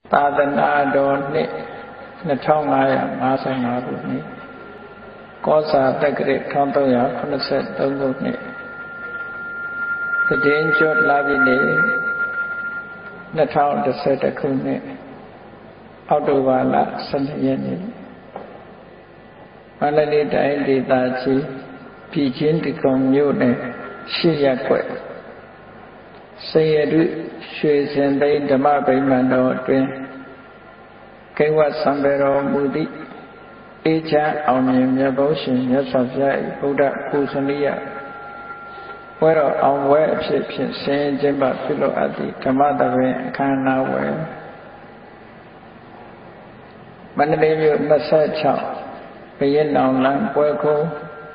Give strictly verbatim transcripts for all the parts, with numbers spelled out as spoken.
သာသနာတော်နှစ်နှစ်ထောင်ငါးရာငါးဆယ်ငါးခုနှစ်ကောဇာတက္ကရာတစ်ထောင်သုံးရာခုနှစ်ဆယ်သုံးခုနှစ်သတည်ကျွတ်လာပြီနေနှစ်ထောင်တစ်ဆယ်တစ်ခုနှစ်အောက်တိုဘာလဆယ်နှစ်ရက်နေ့မန္တလေးတိုင်းဒေသကြီးပြည်ချင်းတကုံမြို့နယ်ရှစ်ရပ်ကွက်စေရတုရွှေစင်သိန်းဓမ္မဗိမာန်တော်အတွင်းကိဝတ်စံပေတော်မူသည့်အေးချမ်းအောင်မြင်မြတ်ဘုရားရှင်မြတ်စွာဘုရား၏ဗုဒ္ဓပူဇနီယဝဲတော်အောင်ဝဲအဖြစ်ဖြင့်ဆင်းကျင်းပပြုလုပ်အပ်သည့်ဓမ္မသဘင်အခမ်းအနားဝဲမန္တလေးမြို့၂၆ဘုရင်နောင်လမ်းပွဲကုန်း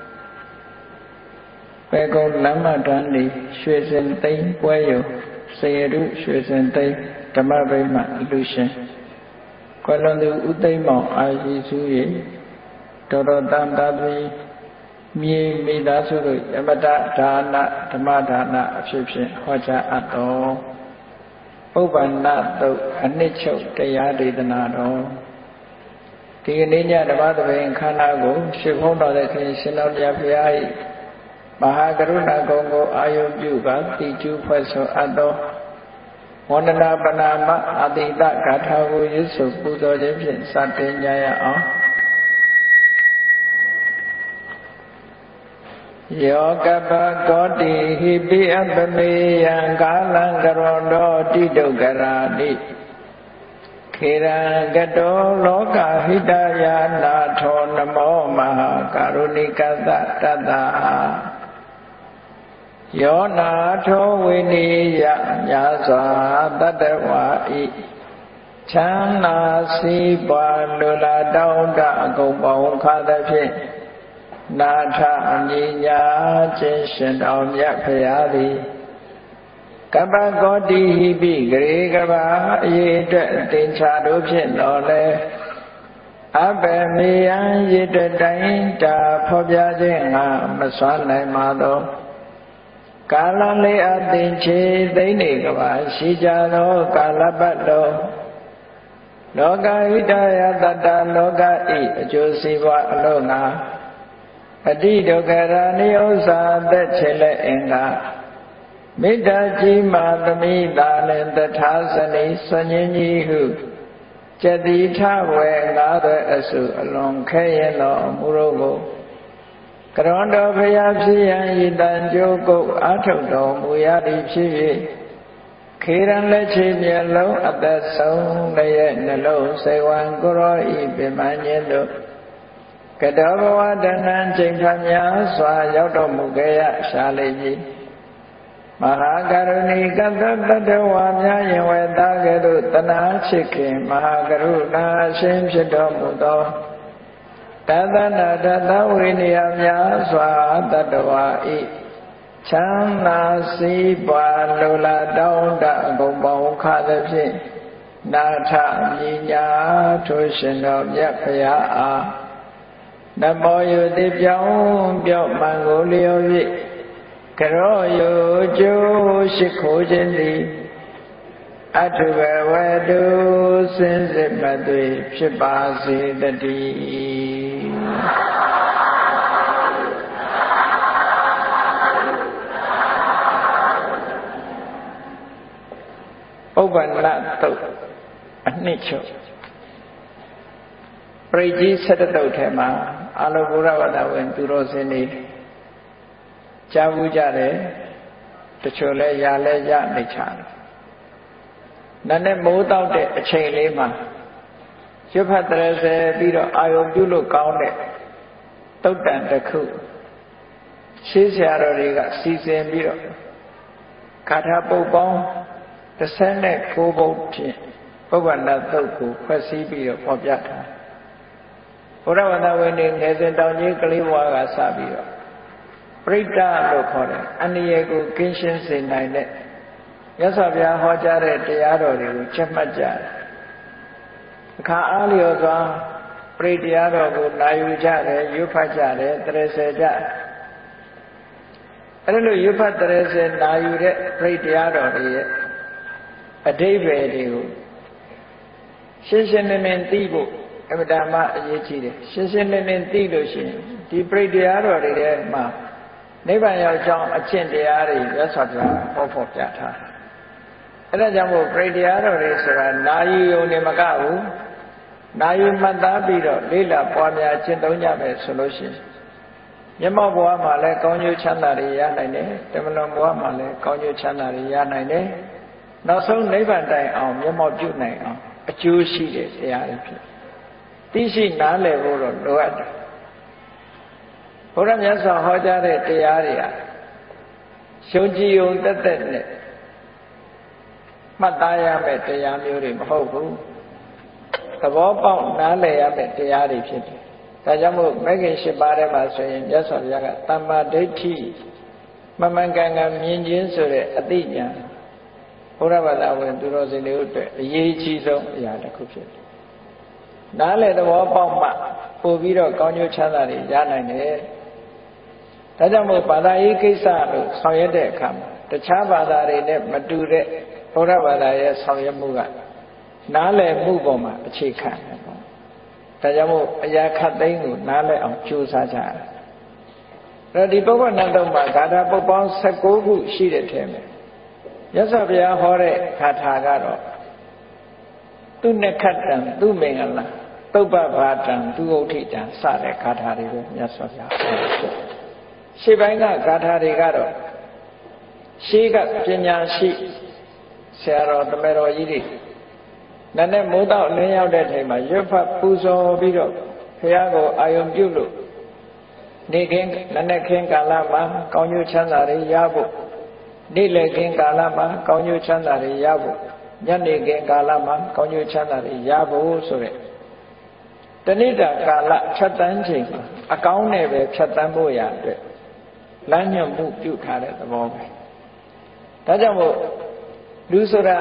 ပဲကုန်းလမ်းမတန်းနေရွှေစင်သိန်းပွဲရုံစေရတုရွှေစင်သိန်းဓမ္မဗိမာန်အလူရှင်ကွယ်လွန်သူဦးသိန်းမောင်အာရှိစု၏ဒေါ်တော်တန်သာသွေးမြေမိသားစုတို့ယမတဒါနဓမ္မဒါနအဖြစ်ဖြင့်ဟောကြားအပ်တော်ပုဗ္ဗန္နသုတ်အနှစ်ချုပ်တရားဒေသနာတော်ဒီကနေ့ညဓမ္မသဘင်ခန္ဓာကိုရှင်ဘုန်းတော်တဲ့ခင်ရှင်တော်ဘုရား၏မဟာကရုဏာကုံကိုအာယုပြုပါတိကျူဖွဲ့ဆိုအပ်သောဝန္ဒနာပနာမအတိတဂါထာကိုရွတ်ဆိုပူဇော်ခြင်းဖြင့်စတင်ကြရအောင်ယောကပကောတိဟိပိအပမေယံကာလံကရောတောတိတုကရာတိခေရံကတောလောကဟိတယာနာထောနမောမဟာကာရုဏိကသတတ္တယောနာထောဝိနိယညာစွာတတ္တဝါဤချမ်းသာစီးပွားလူလာတောင်းတအကုန်ပေါင်းခါသဖြင့်နာထအမြညာခြင်းရှင်တော်မြတ်ဖရာသည်ကပ္ပကောတိဟိပိဂရေကဘာအရေးအတွက်တင်ချတို့ဖြင့်တော်လဲအဘယ်မေယံရည်တတိုင်းတာဖော်ပြခြင်းငါမစွမ်းနိုင်ပါသောကာလလေးအသင်ချေသိနေကဘာရှိကြသောကာလပတ်တော်လောကဟိတယတတ္တလောကဤအကျိုးစီးပွားအလို့ငါအတိဒုက္ခရာနိဥ္စာသက်ချေလက်အင်္ဂါမေတ္တာကြီးမာသမိတာလည်းတထာဇနိစဉ္ညင်းကြီးဟုကျတိထဝေငါးသွဲအစုအလွန်ခဲရင်တော်မူရောကိုကရွန်တော်ဖရာဖြစ်ရန်ဤတန်ကြိုးကုတ်အာထုတ်တော်မူရသည်ဖြစ်၍ခေရန်လက်ချေမျက်လုံးအသက်ဆုံးလည်းနှလုံးစေဝံကိုရောဤပြမညင်းတို့ကတောဘဝတဏ္ဍချိန်ခါများစွာရောက်တော်မူခဲ့ရရှာလိမ့်မည်မဟာကရုဏီကတ္တတတ္တဝါများယင်ဝေသားကဲ့သို့တနာချစ်ခင်မဟာကရုဏာအရှင်ဖြစ်တော်မူသောတသနာတသဝိနည်းများစွာတတ္တဝါဤချမ်းသာစီးပွားလိုလားတောင်းတအကုန်ပေါင်းခါသဖြင့်နာထမြညာထိုရှင်တော်မြတ်ဖရာအားနမောယုတိပြောင်းပြောမှန်ကိုလျော်၍ကရောယုကျိုးရှိခိုးခြင်းသည်အထုဘဝတုစင်စစ်မသွေဖြစ်ပါစေတည်းဥပ္ပန္နသုတ်အနှစ်ချုပ်ပရိကြီးဆတ္တသုတ်ထဲမှာအာလောဘုရဝတ္တဝင်သူတော်စင်တွေကြားဘူးကြတယ်တချို့လဲရလဲရနေချတယ်နည်းနည်းမိုးတောက်တဲ့အချိန်လေးမှာရွတ်ဖတ်တယ်ဆဲပြီးတော့အာယုံပြုလို့ကောင်းတဲ့တုတ်တန်တစ်ခုရှင်းဆရာတော်တွေကစီစဉ်ပြီးတော့ဂါထာပုတ်ပေါင်းတစ်ဆယ်နဲ့ကိုးပုဒ်ဖြင့်ပုဗ္ဗန္နသုတ်ကိုဖွဲ့စည်းပြီးတော့ဖော်ပြထားဘုရားဝန္တဝိနည်းငယ်စဉ်တောင်ကြီးကလေးဘွားကစပြီးတော့ပရိတ္တလို့ခေါ်တယ်အန္တရာယ်ကိုကင်းရှင်းစေနိုင်တဲ့မြတ်စွာဘုရားဟောကြားတဲ့တရားတော်တွေကိုချက်မှတ်ကြတယ်အခါအားလျော်စွာပရိတရားတော်ကိုနာယူကြတယ်ရွတ်ဖတ်ကြတယ်တရစေကြအဲ့လိုရွတ်ဖတ်တရစေနာယူတဲ့ပရိတရားတော်တွေရဲ့အဓိပ္ပာယ်တွေကိုရှင်းရှင်းလင်းလင်းသိဖို့အမှန်တမ်းအရေးကြီးတယ်ရှင်းရှင်းလင်းလင်းသိလို့ရှိရင်ဒီပြိတ္တရားတော်တွေထဲမှာနိဗ္ဗာန်ရောက်ကြောင်းအကျင့်တရားတွေရသော်ပြဟောဖို့ပြထားအဲ့ဒါကြောင့်မို့ပြိတ္တရားတော်တွေဆိုတာနာယီယုံနေမကဘူးနာယီမှတ်သားပြီးတော့လေးလာပွားများကျင့်သုံးကြမယ်ဆိုလို့ရှိရင်မျက်မှောက်ဘဝမှာလည်းကောင်းကျိုးချမ်းသာတွေရနိုင်တယ်တမလွန်ဘဝမှာလည်းကောင်းကျိုးချမ်းသာတွေရနိုင်တယ်နောက်ဆုံးနိဗ္ဗာန်တိုင်အောင်မျက်မှောက်ပြုနိုင်အောင်အကျိုးရှိတဲ့တရားတွေဖြစ်သိရှိနားလည်ဖို့တော့လိုအပ်တယ်ဘုရားမြတ်စွာဟောကြားတဲ့တရားတွေဟာရှုံကြည်ုံတက်တက်နဲ့မှတ်သားရမယ့်တရားမျိုးတွေမဟုတ်ဘူးသဘောပေါက်နားလည်ရမယ့်တရားတွေဖြစ်တယ်ဒါကြောင့်မို့မဂ္ဂင်၈ပါးထဲမှာဆိုရင်မြတ်စွာဘုရားကသမ္မာဒိဋ္ဌိမမှန်ကန်ကန်မြင်ခြင်းဆိုတဲ့အသိဉာဏ်ဘုရားဘာသာဝင်သူတော်စင်တွေအတွက်အရေးကြီးဆုံးအရာတစ်ခုဖြစ်တယ်နားလည်သဘောပေါက်မှပို့ပြီးတော့ကောင်းကျိုးချမ်းသာတွေရနိုင်တယ်ဒါကြောင့်မို့ဘာသာရေးကိစ္စလို့ဆောင်ရွက်တဲ့အခါမှာတခြားဘာသာတွေနဲ့မတူတဲ့ဘုရားဘာသာရဲ့ဆောင်ရွက်မှုကနားလည်မှုပေါ်မှာအခြေခံတယ်ပေါ့ဒါကြောင့်မို့အရာခတ်သိမ်းကိုနားလည်အောင်ကြိုးစားကြရတယ်အဲ့ဒီပုဗ္ဗနတ်တော်မှာဂါထာပုပ္ပေါင်း၁၉ခုရှိတဲ့ထဲမှာမြတ်စွာဘုရားဟောတဲ့ဂါထာကတော့သူနခတ္တံသူမင်္ဂလာသုပ္ပဘာတံသူဥဋ္ဌိတံစတဲ့ဂါထာတွေပဲမြတ်စွာဘုရားဟောတယ်ရှေ့ပိုင်းကဂါထာတွေကတော့ရှေးကပညာရှိဆရာတော်တမန်တော်ကြီးတွေနတ်နဲ့မိုးတော့လင်းရောက်တဲ့ချိန်မှာရွတ်ဖတ်ပူဇော်ပြီးတော့ဘုရားကိုအာယုံပြုလို့နေခင်းနတ်နဲ့ခင်းကာလမှာကောင်းကျိုးချမ်းသာတွေရဖို့နေ့လည်ခင်းကာလမှာကောင်းကျိုးချမ်းသာတွေရဖို့ညနေခင်းကာလမှာကောင်းကျိုးချမ်းသာတွေရဖို့ဆိုတဲ့တဏိတာကာလဖြတ်တန်းချိန်မှာအကောင်းနဲ့ပဲဖြတ်တန်းဖို့ရအတွက်လမ်းညွှန်မှုပြုထားတဲ့သဘောပဲဒါကြောင့်မို့လူဆိုတာ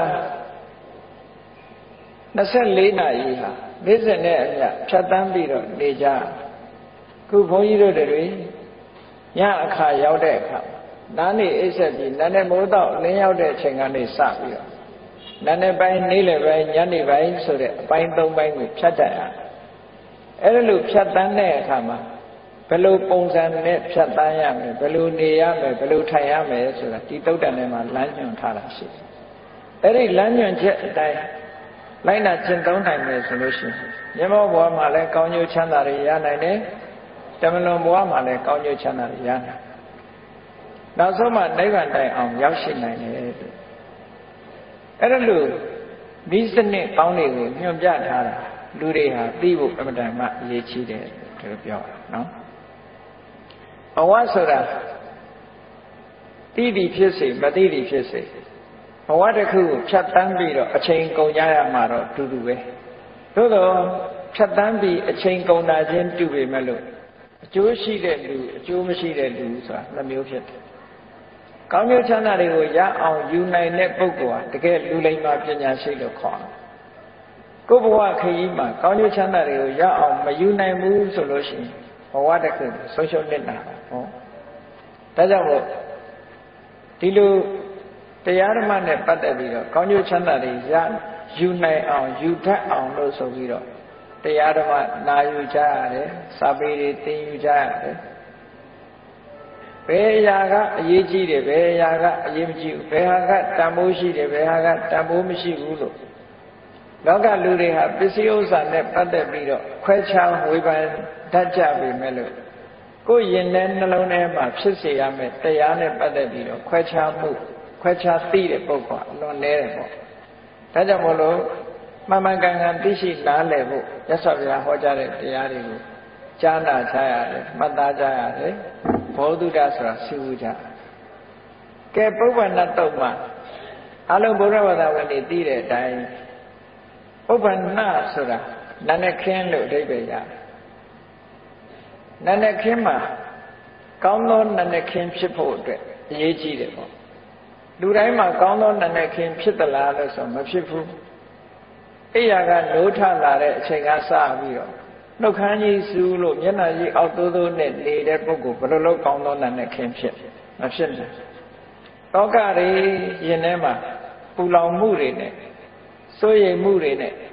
၂၄နာရီဟာနေ့စဉ်နဲ့အမျှဖြတ်တန်းပြီးတော့နေကြခုဘုန်းကြီးတို့တွေညအခါရောက်တဲ့အခါနားနေအိပ်ဆက်ပြီးနာနဲ့မိုးတော့လင်းရောက်တဲ့အချိန်ကနေစပြီးတော့နာနဲ့ပိုင်းနေ့လယ်ပိုင်းညနေပိုင်းဆိုတဲ့အပိုင်း၃ပိုင်းကိုဖြတ်တတ်ရအဲ့ဒါလို့ဖြတ်တန်းတဲ့အခါမှာဘယ်လိုပုံစံနဲ့ဖြတ်တန်းရမယ်ဘယ်လိုနေရမယ်ဘယ်လိုထိုင်ရမယ်ဆိုတာဒီတုတ်တန်ထဲမှာလမ်းညွှန်ထားတာရှိတယ်အဲ့ဒီလမ်းညွှန်ချက်အတိုင်းလိုက်နာကျင့်သုံးနိုင်မယ်ဆိုလို့ရှိရင်မြတ်ဘဝမှာလည်းကောင်းကျိုးချမ်းသာတွေရနိုင်တယ်တမလွန်ဘဝမှာလည်းကောင်းကျိုးချမ်းသာတွေရနိုင်နောက်ဆုံးမှနိဗ္ဗာန်တိုင်အောင်ရောက်ရှိနိုင်တယ်အဲ့ဒါလို့ဒီစနစ်ကောင်းတွေကိုညွှန်ပြထားတာလူတွေဟာသိဖို့အမှန်တမ်းမှအရေးကြီးတယ်လို့ပြောတာနော်ဘဝဆိုတာသိသည်ဖြစ်စေမသိသည်ဖြစ်စေဘဝတစ်ခုကိုဖြတ်တန်းပြီးတော့အချိန်ကုန်ကြရမှာတော့တူတူပဲသို့တော့ဖြတ်တန်းပြီးအချိန်ကုန်တာချင်းတူပေမဲ့လို့အကျိုးရှိတဲ့လူအကျိုးမရှိတဲ့လူဆိုတာနှစ်မျိုးဖြစ်တယ်ကောင်းကျိုးချမ်းသာတွေကိုရအောင်ယူနိုင်တဲ့ပုဂ္ဂိုလ်ဟာတကယ်လူလိမ္မာပညာရှိလို့ခေါ်တယ်ကိုယ်ဘဝခရီးမှာကောင်းကျိုးချမ်းသာတွေကိုရအောင်မယူနိုင်ဘူးဆိုလို့ရှိရင်ဘဝတစ်ခုဆုံးရှုံးနေတာဟောဒါကြောင့်မို့ဒီလိုတရားဓမ္မနဲ့ပတ်သက်ပြီးတော့ကောင်းကျိုးချမ်းသာတွေရယူနိုင်အောင်ယူတတ်အောင်လို့ဆိုပြီးတော့တရားဓမ္မနာယူကြရတယ်စာပေတွေသင်ယူကြရတယ်ဘယ်အရာကအရေးကြီးတယ်ဘယ်အရာကအရေးမကြီးဘူးဘယ်ဟာကတန်ဖိုးရှိတယ်ဘယ်ဟာကတန်ဖိုးမရှိဘူးလို့လောကလူတွေဟာပစ္စည်းဥစ္စာနဲ့ပတ်သက်ပြီးတော့ခွဲခြားဝေဖန်တတ်ကြပေမဲ့လို့ကိုယ်ရင်ထဲနှလုံးထဲမှာဖြစ်စေရမယ့်တရားနဲ့ပတ်သက်ပြီးတော့ခွဲခြားမှုခွဲခြားသိတဲ့ပုဂ္ဂိုလ်အလွန်နည်းတယ်ပေါ့ဒါကြောင့်မို့လို့မှန်မှန်ကန်ကန်သိရှိနားလည်ဖို့ရသော်ဗျာဟောကြားတဲ့တရားတွေကိုကြားနာကြရတယ်မှတ်သားကြရတယ်ဘောဓုဒဆိုတာသိဝကြကဲပုဗ္ဗနတ်တုတ်မှာအလုံးဘုရားဘာသာဝင်တွေသိတဲ့အတိုင်းပုဗ္ဗနဆိုတာနာနဲ့ခင်းလို့အဓိပ္ပာယ်ရတယ်နာနဲ့ခင်းမှာကောင်းသောနာနဲ့ခင်းဖြစ်ဖို့အတွက်အရေးကြီးတယ်ပေါ့လူတိုင်းမှာကောင်းသောနာနဲ့ခင်းဖြစ်သလားလို့ဆိုမဖြစ်ဘူးအိယာကနိုးထလာတဲ့အချိန်ကစပြီးတော့နှုတ်ခမ်းကြီးစူးလို့မျက်နှာကြီးအောက်သိုးသိုးနဲ့နေတဲ့ပုဂ္ဂိုလ်ဘယ်လိုလုပ်ကောင်းသောနာနဲ့ခင်းဖြစ်မဖြစ်ဘူးတောကတွေရင်ထဲမှာပူလောင်မှုတွေနဲ့စိုးရိမ်မှုတွေနဲ့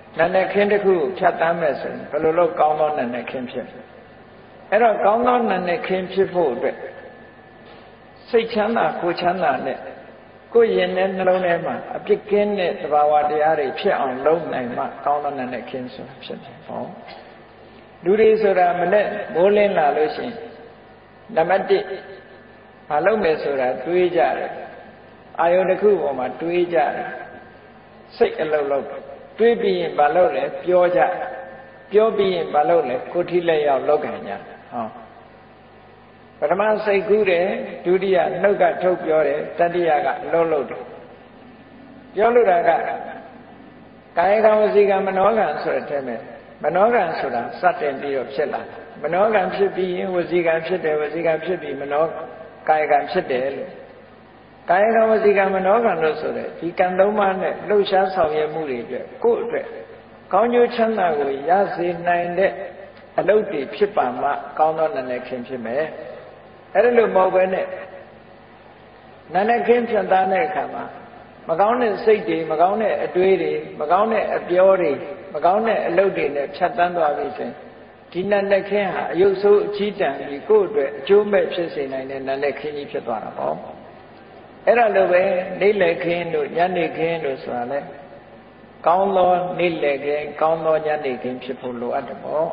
နာနဲ့ခင်းတစ်ခုဖြတ်တမ်းမဲ့ဆိုရင်ဘယ်လိုလုပ်ကောင်းသောနာနဲ့ခင်းဖြစ်အဲ့တော့ကောင်းသောနာနဲ့ခင်းဖြစ်ဖို့အတွက်စိတ်ချမ်းသာကိုယ်ချမ်းသာနဲ့ကိုယ်ရင်နဲ့နှလုံးထဲမှာအပြစ်ကင်းတဲ့သဘာဝတရားတွေဖြစ်အောင်လုပ်နိုင်မှကောင်းသောနာနဲ့ခင်းဆိုတာဖြစ်တယ်ဟောလူတွေဆိုတာမနဲ့မိုးလင်းလာလို့ရှိရင်နံပါတ်တစ်မလုပ်မယ်ဆိုတာတွေးကြတယ်အာယုန်တစ်ခုပေါ်မှာတွေးကြတယ်စိတ်အလုံးလုံးတွေးပြီးရင်မလုပ်လဲပြောကြပြောပြီးရင်မလုပ်လဲကိုယ်ထိလက်ရောက်လောက်ခံကြဟောပထမစိတ်ကူးတယ်ဒုတိယနှုတ်ကထုတ်ပြောတယ်တတိယကအလုံးလုံးတယ်ပြောလို့တာကကာယကံဝစီကံမနောကံဆိုတဲ့ထဲမှာမနောကံဆိုတာစတင်ပြီးတော့ဖြစ်လာမနောကံဖြစ်ပြီးရင်ဝစီကံဖြစ်တယ်ဝစီကံဖြစ်ပြီးမနောကာယကံဖြစ်တယ်လို့ကာယကံဝစီကံမနောကံလို့ဆိုတဲ့ဒီကံသုံးပါးနဲ့လှုပ်ရှားဆောင်ရွက်မှုတွေအတွက်ကိုယ့်အတွက်ကောင်းကျိုးချမ်းသာကိုရစေနိုင်တဲ့အလုပ်တွေဖြစ်ပါမှကောင်းသောနာနဲ့ခင်းဖြစ်မယ်အဲ့ဒါလို့မဟုတ်ဘဲနဲ့နာနဲ့ခင်းဖြတ်သားတဲ့အခါမှာမကောင်းတဲ့စိတ်တွေမကောင်းတဲ့အတွေးတွေမကောင်းတဲ့အပြောတွေမကောင်းတဲ့အလုပ်တွေနဲ့ဖြတ်တန်းသွားပြီဆိုရင်ဒီနာနဲ့ခင်းဟာအယုတ်ဆိုးအကြီးတန်းပြီးကိုယ့်အတွက်အကျိုးမဲ့ဖြစ်စေနိုင်တဲ့နာနဲ့ခင်းကြီးဖြစ်သွားတာပေါ့အဲ့ဒါလိုပဲနေ့လည်ခင်းတို့ညနေခင်းတို့ဆိုတာလေကောင်းသောနေ့လည်ခင်းကောင်းသောညနေခင်းဖြစ်ဖို့လိုအပ်တယ်ပေါ့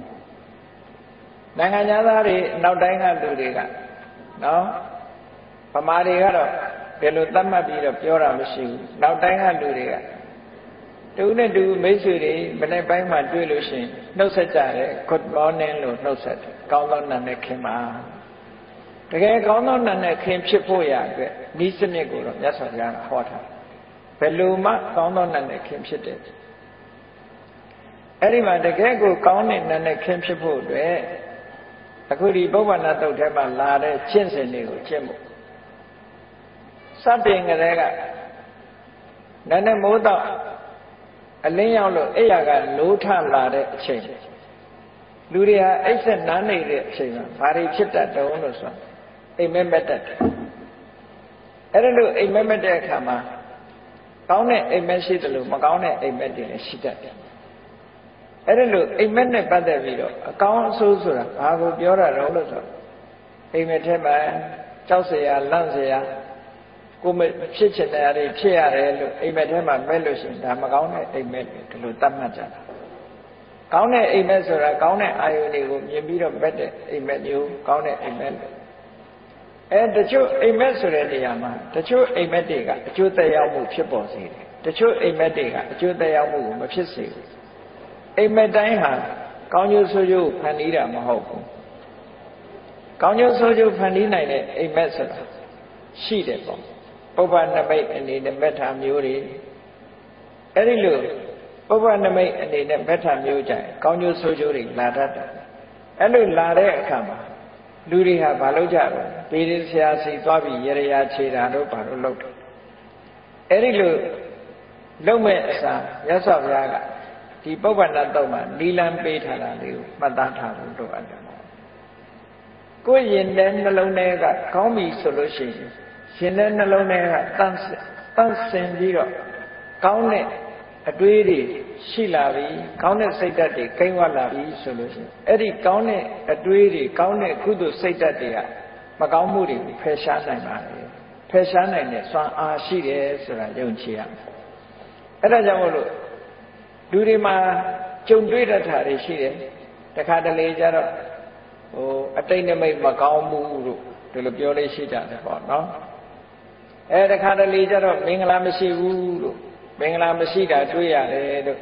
နိုင်ငံသားတွေနောက်တိုင်းကလူတွေကနော်ဗမာတွေကတော့ဘယ်လိုသတ်မှတ်ပြီးတော့ပြောတာမရှိဘူးနောက်တိုင်းကလူတွေကတူနဲ့တူမိတ်ဆွေတွေမနေ့ပိုင်းမှတွေ့လို့ရှိရင်နှုတ်ဆက်ကြတယ် good morning လို့နှုတ်ဆက်တယ်ကောင်းသောနာနဲ့ခင်းပါတကယ်ကောင်းသောနာနဲ့ခင်းဖြစ်ဖို့ရအတွက်ဤစနစ်ကိုတော့မြတ်စွာဘုရားကဟောထားဘယ်လိုမှကောင်းသောနာနဲ့ခင်းဖြစ်တယ်အဲ့ဒီမှာတကယ်ကိုကောင်းတဲ့နာနဲ့ခင်းဖြစ်ဖို့အတွက်အခုဒီပုဗ္ဗနာတုတ်ထဲမှာလာတဲ့ကျင့်စဉ်တွေကိုကျင့်ဖို့စတင်ကြတဲ့ကနာနဲ့မိုးတော့အလင်းရောက်လို့အိယာကနိုးထလာတဲ့အချိန်လူတွေဟာအိပ်ဆက်နားနေတဲ့အချိန်မှာဘာတွေဖြစ်တတ်တုံးလို့ဆိုအိမ်မက်မက်တတ်တယ်အဲ့ဒါလို့အိမ်မက်မက်တဲ့အခါမှာကောင်းတဲ့အိမ်မက်ရှိတယ်လို့မကောင်းတဲ့အိမ်မက်တွေလည်းရှိတတ်တယ်အဲ့ဒါလို့အိမ်မက်နဲ့ပတ်သက်ပြီးတော့အကောင်းအဆိုးဆိုတာဘာကိုပြောတာတော့လို့ဆိုအိမ်မက်ထဲမှာကြောက်เสียလန့်เสียကိုမဖြစ်ချင်တဲ့အရာတွေဖြစ်ရတယ်လို့အိမ်မက်ထဲမှာမဲ့လို့ရှိရင်ဒါမကောင်းတဲ့အိမ်မက်တွေဒီလိုတတ်မှတ်ကြတာကောင်းတဲ့အိမ်မက်ဆိုတာကောင်းတဲ့အာယုန်တွေကိုမြင်ပြီးတော့မဲ့တဲ့အိမ်မက်မျိုးကောင်းတဲ့အိမ်မက်လို့အဲတချို့အိမ်မက်ဆိုတဲ့နေရာမှာတချို့အိမ်မက်တွေကအကျိုးသက်ရောက်မှုဖြစ်ပေါ်စေတယ်တချို့အိမ်မက်တွေကအကျိုးသက်ရောက်မှုကိုမဖြစ်စေဘူးအိမ်မက်တိုင်းဟာကောင်းကျိုးဆိုးကျိုးဖန်တီးတာမဟုတ်ဘူးကောင်းကျိုးဆိုးကျိုးဖန်တီးနိုင်တဲ့အိမ်မက်ဆိုတာရှိတယ်ပေါ့ပုဗ္ဗနမိတ်အနေနဲ့မက်ထာမျိုးတွေအဲ့ဒီလိုပုဗ္ဗနမိတ်အနေနဲ့မက်ထာမျိုးကြရင်ကောင်းကျိုးဆိုးကျိုးတွေလာတတ်တယ်အဲ့လိုလာတဲ့အခါမှာလူတွေဟာဘာလုပ်ကြလဲပေရဆရာစီသွားပြီးရရခြေတာတို့ဘာလို့လုပ်တယ်အဲ့ဒီလိုလုပ်မဲ့အစားမြတ်စွာဘုရားကဒီပုဗ္ဗနာတုတ်မှာနီလန်းပေးထားတာလေးကိုမှတ်သားထားဖို့လိုအပ်တယ်ကိုယ်ရင်တဲ့နှလုံးထဲကကောင်းပြီဆိုလို့ရှိရင်ရှင်တဲ့နှလုံးထဲကတန့်တန့်စင်ပြီးတော့ကောင်းတဲ့အတွေးတွေရှိလာပြီကောင်းတဲ့စိတ်ဓာတ်တွေကိန်းဝလာပြီဆိုလို့ရှိရင်အဲ့ဒီကောင်းတဲ့အတွေးတွေကောင်းတဲ့ကုသိုလ်စိတ်ဓာတ်တွေကမကောင်းမှုတွေကိုဖယ်ရှားနိုင်ပါတယ်ဖယ်ရှားနိုင်တဲ့စွမ်းအားရှိတယ်ဆိုတာယုံကြည်ရမယ်အဲ့ဒါကြောင့်မို့လို့လူတွေမှာကြုံတွေ့တတ်တာတွေရှိတယ်တခါတလေကျတော့ဟိုအတိတ်နမိတ်မကောင်းမှုလို့ဒီလိုပြောလေးရှိကြတယ်ပေါ့နော်အဲတခါတလေကျတော့မင်္ဂလာမရှိဘူးလို့မင်္ဂလာမရှိတာတွေ့ရတယ်လို့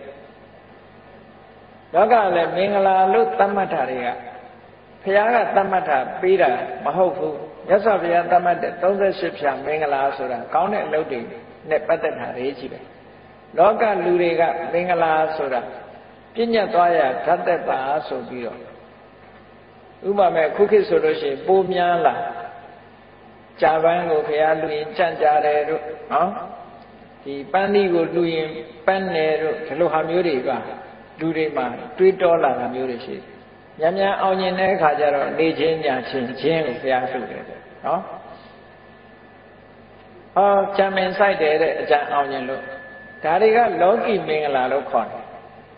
လောကလည်းမင်္ဂလာလို့သတ်မှတ်တာတွေကဘုရားကသတ်မှတ်တာပေးတာမဟုတ်ဘူးမြတ်စွာဘုရားသတ်မှတ်တဲ့သုံးဆယ်ရှစ်ဖြာမင်္ဂလာဆိုတာကောင်းတဲ့အလုပ်တွေနဲ့ပတ်သက်တာတွေကြီးပဲလောကလူတွေကမင်္ဂလာဆိုတာပြည့်ညတ်သွားရဓာတ်သက်တာဆိုပြီးတော့ဥပမာခုခေတ်ဆိုလို့ရှိရင်ပိုးများလာဂျာပန်ကိုခရလူရင်ကြံ့ကြတယ်တို့နော်ဒီပန်းသီးကိုလူရင်ပန်းနယ်တို့ဒီလိုဟာမျိုးတွေကလူတွေမှာတွေးတောလာတာမျိုးတွေရှိတယ်။ညံ့ညံ့အောင်မြင်တဲ့အခါကျတော့နေချင်းညာချင်းချင်းကိုဘုရားဆုတယ်နော်။ဟောကြံမင်ဆိုင်တယ်တဲ့အကြံအောင်မြင်လို့ဒါတွေကလောကီမင်္ဂလာလို့ခေါ်တယ်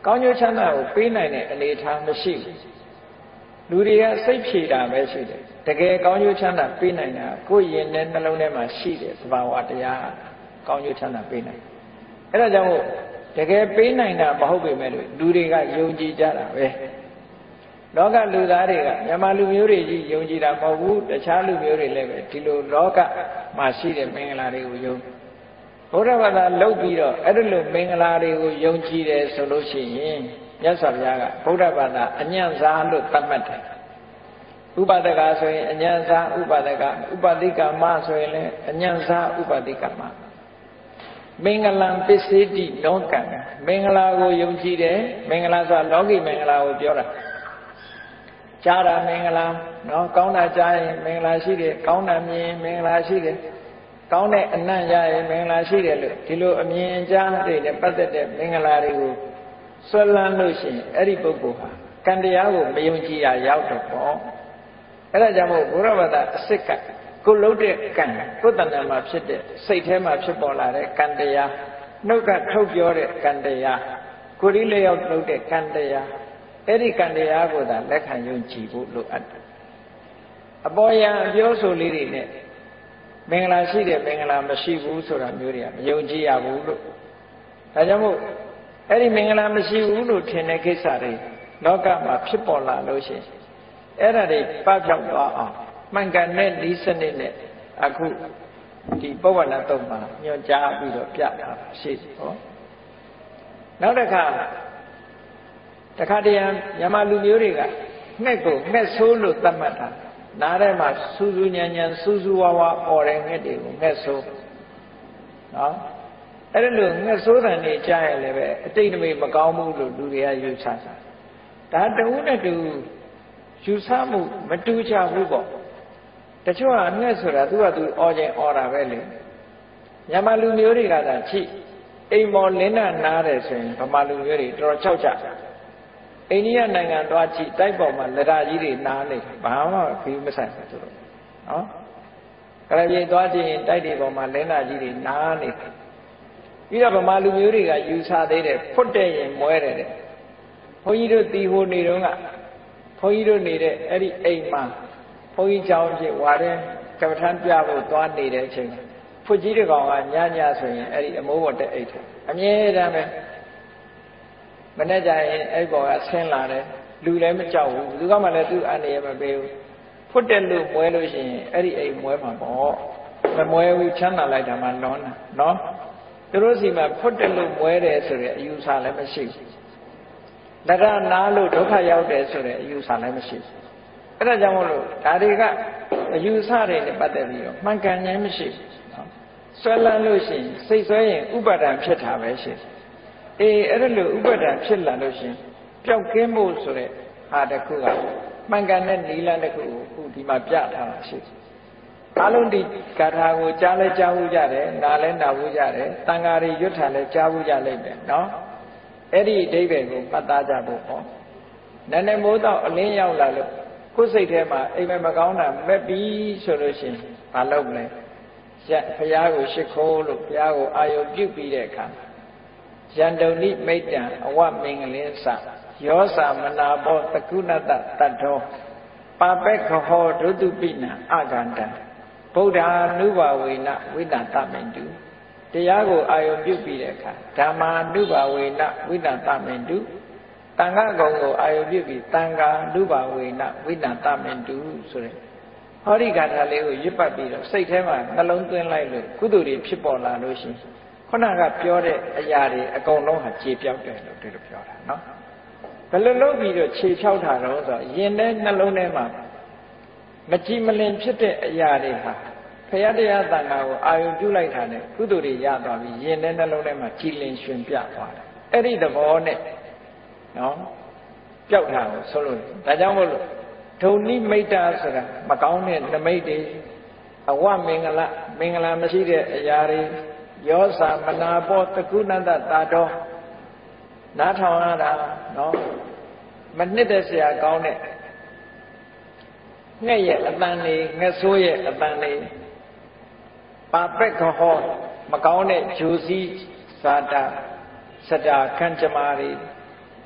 ကောင်းကျိုးချမ်းသာကိုပေးနိုင်တဲ့အနေအထားမရှိဘူးလူတွေကစိတ်ဖြေတာပဲရှိတယ်တကယ်ကောင်းကျိုးချမ်းသာပေးနိုင်တာကိုယ်ရင်နဲ့နှလုံးထဲမှာရှိတဲ့သဘာဝတရားကောင်းကျိုးချမ်းသာပေးနိုင်အဲ့ဒါကြောင့်မို့တကယ်ပေးနိုင်တာမဟုတ်ပေမဲ့လို့လူတွေကယုံကြည်ကြတာပဲလောကလူသားတွေကမြန်မာလူမျိုးတွေကြီးယုံကြည်တာမဟုတ်ဘူးတခြားလူမျိုးတွေလည်းပဲဒီလိုလောကမှာရှိတဲ့မင်္ဂလာတွေကိုယုံဘုရားဘာသာလုပ်ပြီးတော့အဲ့ဒီလိုမင်္ဂလာတွေကိုယုံကြည်တယ်ဆိုလို့ရှိရင်မြတ်စွာဘုရားကဘုရားဘာသာအညံ့စားလို့သတ်မှတ်တယ်ဥပဒကဆိုရင်အညံ့စားဥပဒကဥပတိကမဆိုရင်လည်းအညံ့စားဥပတိကမမင်္ဂလံပစ္စေတိလောကံမင်္ဂလာကိုယုံကြည်တယ်မင်္ဂလာဆိုတာလောကီမင်္ဂလာကိုပြောတာကြားတာမင်္ဂလာနော်ကောင်းတာကြားရင်မင်္ဂလာရှိတယ်ကောင်းတာမြင်မင်္ဂလာရှိတယ်ကောင်းတဲ့အနံ့ရရင်မင်္ဂလာရှိတယ်လို့ဒီလိုအမြင်ကြားတွေနဲ့ပတ်သက်တဲ့မင်္ဂလာတွေကိုဆွဲလန်းလို့ရှိရင်အဲ့ဒီပုဂ္ဂိုလ်ဟာကံတရားကိုမယုံကြည်ရရောက်တော့ပေါ့အဲ့ဒါကြောင့်မို့ဘုရားဘာသာအစစ်ကကိုလှုပ်တဲ့ကံကိုယ်တဏ္ဍာမှာဖြစ်တဲ့စိတ်ထဲမှာဖြစ်ပေါ်လာတဲ့ကံတရားနှုတ်ကထုတ်ပြောတဲ့ကံတရားကိုယ်ဒီလျောက်လှုပ်တဲ့ကံတရားအဲ့ဒီကံတရားကိုသာလက်ခံယုံကြည်ဖို့လိုအပ်တယ်အပေါ်ယံအပြောဆိုလေးတွေနဲ့မင်္ဂလာရှိတယ်မင်္ဂလာမရှိဘူးဆိုတာမျိုးတွေကမယုံကြည်ရဘူးလို့ဒါကြောင့်မို့အဲ့ဒီမင်္ဂလာမရှိဘူးလို့ထင်တဲ့ကိစ္စတွေလောကမှာဖြစ်ပေါ်လာလို့ရှိရင်အဲ့ဒါတွေပပျောက်သွားအောင်မှန်ကန်တဲ့ဤစနစ်နဲ့အခုဒီပုဗ္ဗနာတုံမှာညွှန်ကြားပြီးတော့ပြတာရှိတယ်ဟောနောက်တစ်ခါတခါတည်းမြန်မာလူမျိုးတွေကငှက်ကိုငှက်ဆိုးလို့သတ်မှတ်တာနားထဲမှာစူးစူးညံညံစူးစူးဝါးဝါអော်တဲ့ငှက်တွေကိုငှက်ဆိုးနော်အဲ့ဒါလို့ငှက်ဆိုးတယ်နေကြားရလည်းပဲအတိတ်တမေမကောင်းဘူးလို့လူတွေကယူဆတာဒါတဝုနဲ့တူယူဆမှုမတူကြဘူးပေါ့တချို့ကငှက်ဆိုတာသူကသူអော်ခြင်းអော်တာပဲလေမြန်မာလူမျိုးတွေကသာချိအိမ်မော်လင်းနာနားတယ်ဆိုရင်ဗမာလူမျိုးတွေတော်တော်ကြောက်ကြအိန္ဒိယနိုင်ငံသွားကြည့်တိုက်ပေါ်မှာလက်ဓာကြီးတွေနားနေဘာမှခီးမဆိုင်ဘူးသူတို့နော်ကရပြေသွားကြည့်ရင်တိုက်တွေပေါ်မှာလင်းနာကြီးတွေနားနေပြီးတော့ဗမာလူမျိုးတွေကယူဆသေးတယ်ဖွတ်တဲ့ရင်မွဲတယ်တဲ့ဘုန်းကြီးတို့တီဟိုနေတော့ကဘုန်းကြီးတို့နေတဲ့အဲ့ဒီအိမ်မှာဘုန်းကြီးเจ้าဖြစ်ဝါတဲ့ကပ္ပထမ်းပြဖို့သွားနေတဲ့အချိန်ဖွတ်ကြီးတကောင်ကညညဆိုရင်အဲ့ဒီအမိုးပေါ်တက်အိတ်တယ်အမြဲတမ်းပဲမနေ့ကျရင်အဲ့ပေါ်ကဆင်းလာတယ်လူလည်းမကြောက်ဘူးလူကမှလည်းသူ့အနေရမပေးဘူးဖွတ်တယ်လို့မွဲလို့ရှိရင်အဲ့ဒီအိမ်မွဲမှာပေါ့မမွဲဘူးချမ်းသာလိုက်တာမှလွန်တာနော်သူတို့စီမှာဖွတ်တယ်လို့မွဲတယ်ဆိုတဲ့အယူဆလည်းမရှိဘူးတရနာလို့ဒုက္ခရောက်တယ်ဆိုတဲ့အယူဆလည်းမရှိဘူးအဲ့ဒါကြောင့်မို့လို့ဒါတွေကအယူဆတွေနဲ့ပတ်သက်ပြီးတော့မှန်ကန်ခြင်းမရှိဘူးနော်ဆွဲလန်းလို့ရှိရင်စိတ်ဆွဲရင်ဥပါဒံဖြစ်တာပဲရှိတယ်အေးအဲ့ဒါလို့ဥပါဒံဖြစ်လာလို့ရှိရင်ပျောက်ကင်းဖို့ဆိုတဲ့ဟာတစ်ခုကမှန်ကန်တဲ့နိလန်းတစ်ခုကိုအခုဒီမှာပြထားတာရှိတယ်အလုံးဒီဂါထာကိုကြားလဲကြားဘူးကြတယ်နားလဲနားဘူးကြတယ်တန်ဃာတွေရွတ်ထာလဲကြားဘူးကြလိမ့်မယ်နော်အဲ့ဒီအဓိပ္ပာယ်ကိုမှတ်သားကြဖို့ပေါ့နည်းနည်းမိုးတော့အလင်းရောက်လာလို့ကိုယ်စိတ်ထဲမှာအိမ်မက်မကောင်းတာမက်ပြီးဆိုလို့ရှိရင်မလုပ်လဲရက်ဘုရားကိုရှိခိုးလို့ဘုရားကိုအာယုပြုပြီးတဲ့အခါယန္တုန်ိမိတ်တံအဝမင်္ဂလင်းစယောစာမနာဘောတကုဏတတတ္ထောပါပက္ခဟောဒုတုပိနံအကန္တံဗုဒ္ဓ ानु ဘာဝေနဝိတ္တတမင်တုတရားကိုအာယုပြုပြီးတဲ့အခါဓမ္မာ ानु ဘာဝေနဝိတ္တတမင်တုတန်ခါကုံကိုအာယုပြုပြီးတန်ခါ ानु ဘာဝေနဝိတ္တတမင်တုဆိုတဲ့ဟောဒီဂါထာလေးကိုရွတ်ပတ်ပြီးတော့စိတ်ထဲမှာနှလုံးသွင်းလိုက်လို့ကုသိုလ်တွေဖြစ်ပေါ်လာလို့ရှိရင်ခုနကပြောတဲ့အရာတွေအကုန်လုံးဟာခြေပြောက်တယ်လို့ဒီလိုပြောတာနော်ဘယ်လိုလုပ်ပြီးတော့ခြေဖြောက်တာတော့ဆိုတော့ယင်တဲ့နှလုံးထဲမှာမကြည်မလင်ဖြစ်တဲ့အရာတွေဟာဖရာတရားတန်ခါကိုအာယုပြုလိုက်တာနဲ့ကုသိုလ်တွေရသွားပြီးယင်တဲ့နှလုံးထဲမှာကြည်လင်ရှင်ပြသွားတယ်အဲ့ဒီသဘောနဲ့နော်ပျောက်တာကိုဆိုလို့ဒါကြောင့်မို့လို့ဒုံနိမိတ်တာဆိုတာမကောင်းတဲ့နမိတ်တွေအဝမင်္ဂလမင်္ဂလာမရှိတဲ့အရာတွေယောစာမနာဘောတကုဏတတာတော်နားထောင်ရတာနော်မနှစ်သက်เสียကောင်းတဲ့ငှက်ရဲ့အတန်လေးငှက်ဆိုးရဲ့အတန်လေးပါပက်ခဟောမကောင်းတဲ့ဂျိုစီဇာတာစတာခန့်ကြမာတွေ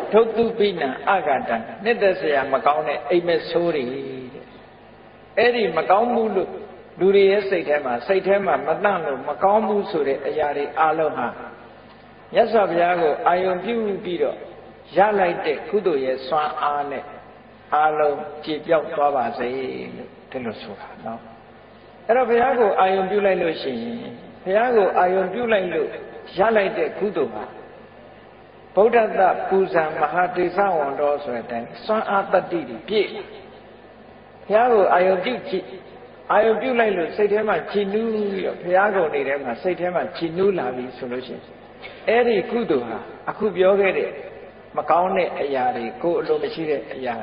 ထုတ်သူပိနံအဂတံနှစ်သက်စရာမကောင်းတဲ့အိမ်မက်ဆိုးတွေအဲ့ဒီမကောင်းမှုလို့လူတွေရဲ့စိတ်ထဲမှာစိတ်ထဲမှာမတန့်လို့မကောင်းမှုဆိုတဲ့အရာတွေအလုံးဟာမြတ်စွာဘုရားကိုအာယုံပြုပြီးတော့ရလိုက်တဲ့ကုသိုလ်ရဲ့စွမ်းအားနဲ့အလုံးကြည်ပြောက်သွားပါစေလို့ဒီလိုဆိုတာနော်အဲ့တော့ဘုရားကိုအာယုံပြုလိုက်လို့ရှိရင်ဘုရားကိုအာယုံပြုလိုက်လို့ရလိုက်တဲ့ကုသိုလ်ဟာဗုဒ္ဓတပူဇံမဟာတေသဝန္တောဆိုတဲ့အတိုင်းစွမ်းအားတတ္တိတွေပြည့်ဘုရားကိုအာယုံပြုကြည့်အာယုံပြုလိုက်လို့စိတ်ထဲမှာကြည်နူးပြီးတော့ဘုရားကုံတွေထဲမှာစိတ်ထဲမှာကြည်နူးလာပြီဆိုလို့ရှိရင်အဲ့ဒီကုသိုလ်ဟာအခုပြောခဲ့တဲ့မကောင်းတဲ့အရာတွေကိုယ်အလိုမရှိတဲ့အရာ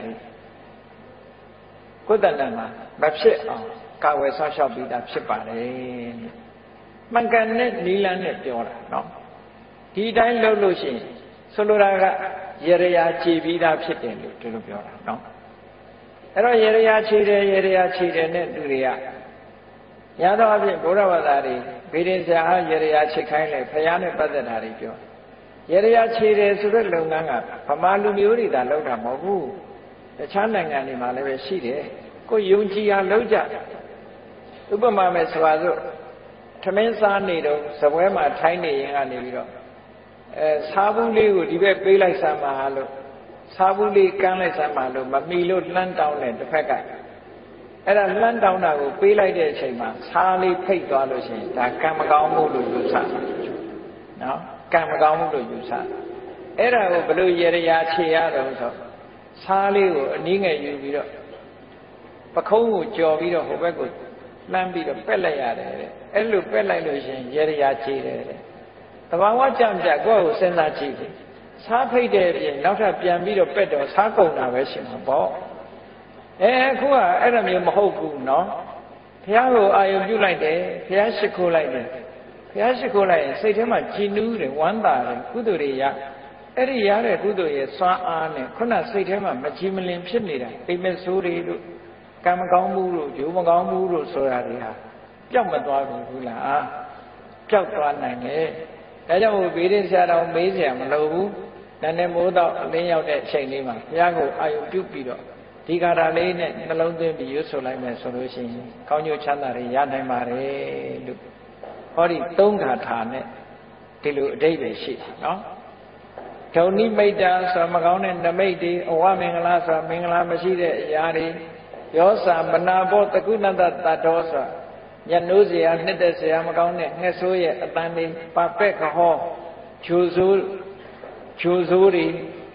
တွေကိုယ်တဏ္ဍာမှာမဖြစ်အောင်ကာဝယ်ဆောက်ရှောက်ပြီးသားဖြစ်ပါတယ်မှန်ကန်တဲ့နီလန်းနဲ့ပြောတာနော်ဒီတိုင်းလုပ်လို့ရှိရင်ဆိုလိုတာကရေရရာခြေပြီးသားဖြစ်တယ်လို့ဒီလိုပြောတာနော်အဲ့တော့ရေရရာခြေတယ်ရေရရာခြေတယ်နဲ့သူတွေကညာတော့အဖြစ်ဘုရားဘာသာတွေဗေဒင်ဆရာဟာရေရရာခြေခိုင်းလေဖယားနဲ့ပတ်သက်တာတွေပြောရေရရာခြေတယ်ဆိုတဲ့လုပ်ငန်းကဗမာလူမျိုးတွေသာလုပ်တာမဟုတ်ဘူးတခြားနိုင်ငံတွေမှာလည်းပဲရှိတယ်ကိုယုံကြည်အောင်လုပ်ကြဥပမာမဲ့ဆိုပါစို့ထမင်းစားနေတော့စပွဲမှာထိုင်းနေရင်ကနေပြီးတော့အဲစားဘူးလေးကိုဒီဘက်ပေးလိုက်စမ်းပါလို့စားဘူးလေးကမ်းလိုက်စမ်းပါလို့မမီလို့လှမ်းတောင်းတယ်တစ်ဖက်ကအဲ့ဒါလှမ်းတောင်းတာကိုပေးလိုက်တဲ့အချိန်မှာစားလေးဖိတ်သွားလို့ရှိရင်ဒါကံမကောင်းမှုလို့ယူဆနော်ကံမကောင်းမှုလို့ယူဆအဲ့ဒါကိုဘလို့ရေရရာခြေရတော့ဆိုစားလေးကိုအနည်းငယ်ယူပြီးတော့ပခုံးကိုကြော်ပြီးတော့ဟိုဘက်ကိုလှမ်းပြီးတော့ပက်လိုက်ရတယ်တဲ့အဲ့လိုပက်လိုက်လို့ရှိရင်ရေရရာခြေတယ်တဲ့တဘာဝကြံပြကိုယ့်ကိုစဉ်းစားကြည့်တယ်စားဖိတ်တဲ့အပြင်နောက်ထပ်ပြန်ပြီးတော့ပက်တော့စားကုန်တာပဲရှင်မှာပေါ့အဲအခုကအဲ့လိုမျိုးမဟုတ်ဘူးနော်ဘုရားကိုအာယုံပြုလိုက်တယ်ဘုရားရှိခိုးလိုက်တယ်ဘုရားရှိခိုးလိုက်ရင်စိတ်ထဲမှာကြည်နူးတယ်ဝမ်းသာတယ်ကုသိုလ်တွေရအဲ့ဒီရတဲ့ကုသိုလ်ရဲ့စွမ်းအားနဲ့ခုနစိတ်ထဲမှာမကြည်မလင်ဖြစ်နေတာအိမ်မက်ဆိုးတွေလို့ကံမကောင်းမှုလို့ဂျိုးမကောင်းမှုလို့ဆိုတာတွေဟာပျောက်မသွားဘူးလားပျောက်သွားနိုင်တယ်ဒါကြောင့်ဗေဒဆရာတော်မေးစရာမလိုဘူးဒါနဲ့မိုးတော့အလင်းရောက်တဲ့အချိန်လေးမှာဘုရားကိုအာယုံပြုပြီးတော့ဒီကာထာလေးနဲ့နှလုံးသွင်းပြီးရွတ်ဆိုလိုက်မယ်ဆိုလို့ရှိရင်ကောင်းကျိုးချမ်းသာတွေရနိုင်ပါတယ်လို့ဟောဒီသုံးကာထာနဲ့ဒီလိုအဓိပ္ပာယ်ရှိတယ်နော်ဒုံနိမိတ်တာဆိုမကောင်းတဲ့နမိတ်တွေအဝမင်္ဂလာဆိုမင်္ဂလာမရှိတဲ့အရာတွေရောစာမနာဘောတကုဏတတတောဆိုညနိုးစရာနှစ်သက်စရာမကောင်းတဲ့ငှက်ဆိုးရဲ့အတန်တွေပပက်ခဟောဂျိုဆိုးဂျိုဆိုးတွေ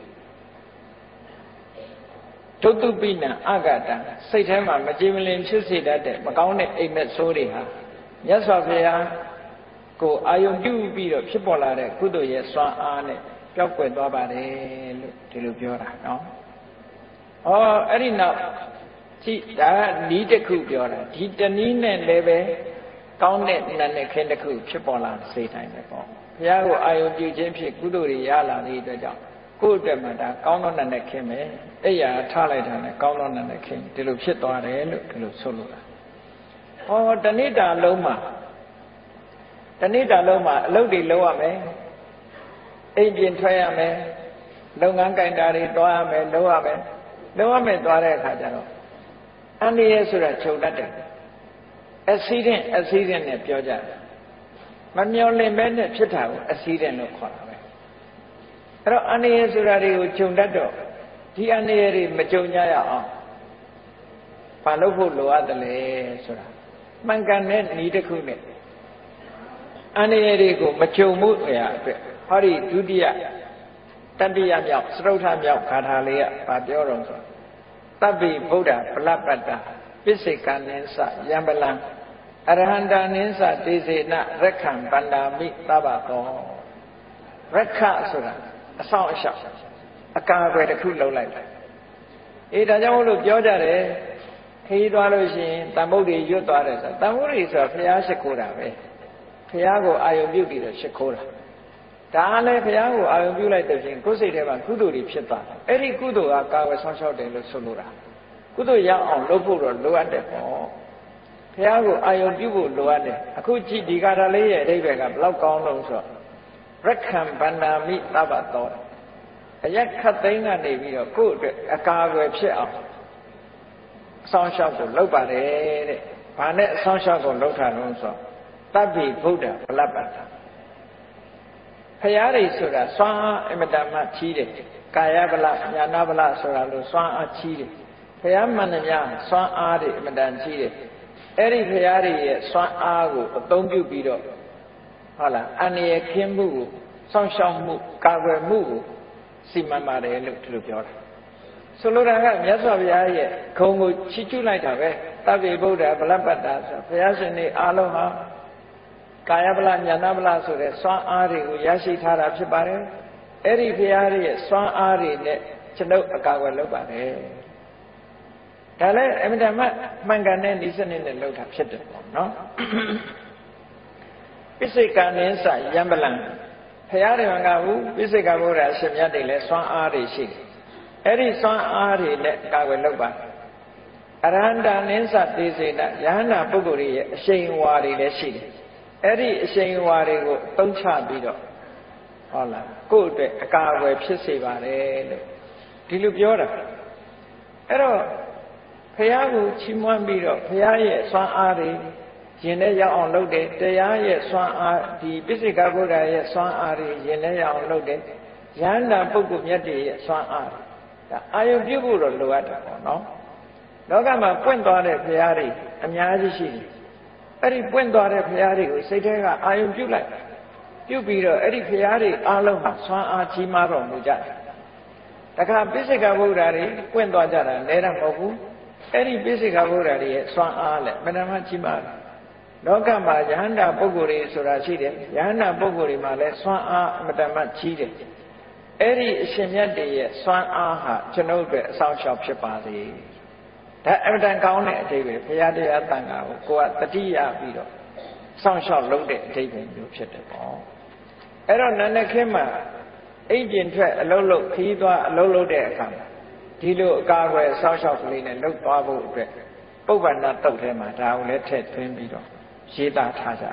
တုတ်တုပိနံအဂတံစိတ်ထဲမှာမကြည်မလင်ဖြစ်စေတတ်တဲ့မကောင်းတဲ့အိမ်မက်ဆိုးတွေဟာမြတ်စွာဘုရားကိုအာယုံပြုပြီးတော့ဖြစ်ပေါ်လာတဲ့ကုသိုလ်ရဲ့စွမ်းအားနဲ့ပျောက်ကွယ်သွားပါတယ်လို့ဒီလိုပြောတာနော်။ဩအဲ့ဒီနောက်ကြည့်ဒါကနီးတစ်ခုပြောတာဒီတနည်းနဲ့လည်းပဲကောင်းတဲ့နာနဲ့ခင်းတစ်ခုဖြစ်ပေါ်လာစေတိုင်းပဲပေါ့။ဘုရားကိုအာယုံပြုခြင်းဖြင့်ကုသိုလ်တွေရလာတဲ့အတွက်ကြောင့်ကိုယ့်အတွက်မှဒါကောင်းသောနာနဲ့ခင်းမယ်။အဲ့ရထားလိုက်တာနဲ့ကောင်းသောနာနဲ့ခင်းဒီလိုဖြစ်သွားတယ်လို့ဒီလိုဆိုလိုတာ။ဩတဏိတာလုံးမှာတဏိတာလုံးမှာအလုပ်တွေလုပ်ရမယ်အိမ်ပြင်ထွက်ရမယ်လုပ်ငန်းကိုင်တာတွေတွားရမယ်လုပ်ရမယ်လုပ်ရမယ်သွားတဲ့အခါကျတော့အန္တရာယ်ဆိုတာချုပ်တတ်တယ် accident accident နဲ့ပြောကြတယ်မမျော်လင့်ပဲနဲ့ဖြစ်တာကို accident လို့ခေါ်တာပဲအဲ့တော့အန္တရာယ်ဆိုတာတွေကိုခြုံတတ်တော့ဒီအန္တရာယ်တွေမကြုံကြရအောင်ဘာလို့ဖို့လိုအပ်တယ်လဲဆိုတာမှန်ကန်တဲ့ဤတစ်ခုနဲ့အန္တရာယ်တွေကိုမကြုံမှုအရာအတွက်ဟောဒီဒုတိယတတိယမြောက်စတုထမြောက်ဂါထာလေးကဗာပြောတော့ဆိုတပ္ပိဗုဒ္ဓဗလပတ္တပစ္စေကနိသယံပလံအရဟန္တာနိသတေစေနရက္ခံပန္နာမိသဗ္ဗတောရက္ခဆိုတာအဆောင်အရှောက်အကာအကွယ်တစ်ခုလုပ်လိုက်တယ်အေးဒါကြောင့်မို့လို့ပြောကြတယ်ခရီးသွားလို့ရှိရင်တန်ဖို့တွေရွတ်သွားတယ်ဆိုတန်ဖို့တွေဆိုတာဘုရားရှိခိုးတာပဲဘုရားကိုအာယုံပြုပြီးတော့ရှိခိုးတာဒါလည်းဘုရားကိုအာရုံပြုလိုက်တဲ့ချင်းကိုယ်စိတ်ထဲမှာကုသိုလ်တွေဖြစ်သွားတယ်အဲ့ဒီကုသိုလ်ကကာဝယ်ဆောင်ရှောက်တယ်လို့ဆိုလိုတာကုသိုလ်ရအောင်လုပ်ဖို့တော့လိုအပ်တယ်ပေါ့ဘုရားကိုအာရုံပြုဖို့လိုအပ်တယ်အခုကြည့်ဒီကာထာလေးရဲ့အဓိပ္ပာယ်ကဘယ်လောက်ကောင်းလို့ဆိုတော့ရက္ခံဗန္နာမိသဗ္ဗတောအရက်ခတ်သိမ်းကနေပြီးတော့ကိုယ့်အတွက်အကာအကွယ်ဖြစ်အောင်အဆောင်ရှောက်ကိုလုပ်ပါတယ်တဲ့။ဘာနဲ့အဆောင်ရှောက်ကိုလုပ်တာလို့ဆိုတပ္ပိဗုဒ္ဓဗလပတ္တဖရာတွေဆိုတာစွမ်းအားအမတမကြီးတယ်။ကာယဗလညာနာဗလဆိုတာလို့စွမ်းအားကြီးတယ်။ဖရာမှန်တယ်များစွမ်းအားတွေအမတန်ကြီးတယ်။အဲ့ဒီဖရာတွေရဲ့စွမ်းအားကိုအသုံးပြုပြီးတော့ဟုတ်လားအန္တရာယ်ခင်းမှုကိုစောင့်ရှောက်မှုကာကွယ်မှုကိုစီမံပါတယ်လို့ဒီလိုပြောတာဆိုလိုတာကမြတ်စွာဘုရားရဲ့ဂုဏ်ကိုချီးကျူးလိုက်တာပဲတပ္ပိဗုဒ္ဓဗလပတ္တာဆိုဘုရားရှင်တွေအားလုံးဟာကာယဗလညာနာဗလဆိုတဲ့စွမ်းအားတွေကိုရရှိထားတာဖြစ်ပါတယ်အဲ့ဒီဘုရားရဲ့စွမ်းအားတွေနဲ့ကျွန်ုပ်အကာအကွယ်လုပ်ပါတယ်ဒါလည်းအမြဲတမ်းမှန်ကန်တဲ့ဤစနစ်နဲ့လုပ်တာဖြစ်တယ်ပေါ့နော်ပိစိကံနင်းစယံပလံဖရာတွေမှာကဘူးပိစိကဗုဒ္ဓအရှင်မြတ်တွေလည်းစွမ်းအားတွေရှိတယ်အဲ့ဒီစွမ်းအားတွေနဲ့ကာကွယ်လုပ်ပါအရဟန္တာနင်းစသေစေတယဟန္တာပုဂ္ဂိုလ်ရဲ့အရှိန်ဝါတွေလည်းရှိတယ်အဲ့ဒီအရှိန်ဝါတွေကိုအသုံးချပြီးတော့ဟုတ်လားကိုယ့်အတွက်အကာအကွယ်ဖြစ်စေပါတယ်လို့ဒီလိုပြောတာအဲ့တော့ဖရာကိုချီးမွမ်းပြီးတော့ဖရာရဲ့စွမ်းအားတွေရင်ထဲရောက်အောင်လုပ်တယ်တရားရဲ့စွမ်းအားဒီပိစိကဗုဒ္ဓရဲ့စွမ်းအားတွေရင်ထဲရောက်အောင်လုပ်တယ်ယန္တာပုဂ္ဂိုလ်မြတ်တွေရဲ့စွမ်းအားဒါအာယုပြုဖို့တော့လိုအပ်တာပေါ့နော်လောကမှာပွင့်သွားတဲ့ဘုရားတွေအများကြီးရှိတယ်အဲ့ဒီပွင့်သွားတဲ့ဘုရားတွေကိုစိတ်ထဲကအာယုပြုလိုက်ပြုပြီးတော့အဲ့ဒီဘုရားတွေအားလုံးမှာစွမ်းအားကြီးမားတော်မူကြတယ်တခါပိစိကဗုဒ္ဓတွေပွင့်သွားကြတာလဲတာမဟုတ်ဘူးအဲ့ဒီပိစိကဗုဒ္ဓတွေရဲ့စွမ်းအားလည်းမနမကြီးမားတယ်လောကမှာယဟန္တာပုဂ္ဂိုလ်တွေဆိုတာရှိတယ်ယဟန္တာပုဂ္ဂိုလ်တွေမှာလည်းစွမ်းအားအမတန်မှကြီးတယ်အဲ့ဒီအရှင်မြတ်တွေရဲ့စွမ်းအားဟာကျွန်ုပ်တို့အဆောင်ရှောက်ဖြစ်ပါစေဒါအမတန်ကောင်းတဲ့အဓိပ္ပာယ်ဘုရားတရားတန်ခါကိုကိုယ်ကတတိယပြီးတော့စောင့်ရှောက်လုပ်တဲ့အဓိပ္ပာယ်မျိုးဖြစ်တယ်ပေါ့အဲ့တော့နန္ဒခေမှာအိမ်ပြင်ထွက်အလုံးလုံးခီးသွားအလုံးလုံးတဲ့အခါမှာဒီလိုအကာအကွယ်စောင့်ရှောက်ကလေးနဲ့လှုပ်သွားဖို့အတွက်ပုဗ္ဗန္နတုတ်ထဲမှာဒါကိုလည်းထည့်သွင်းပြီးတော့ရေးသားထားကြ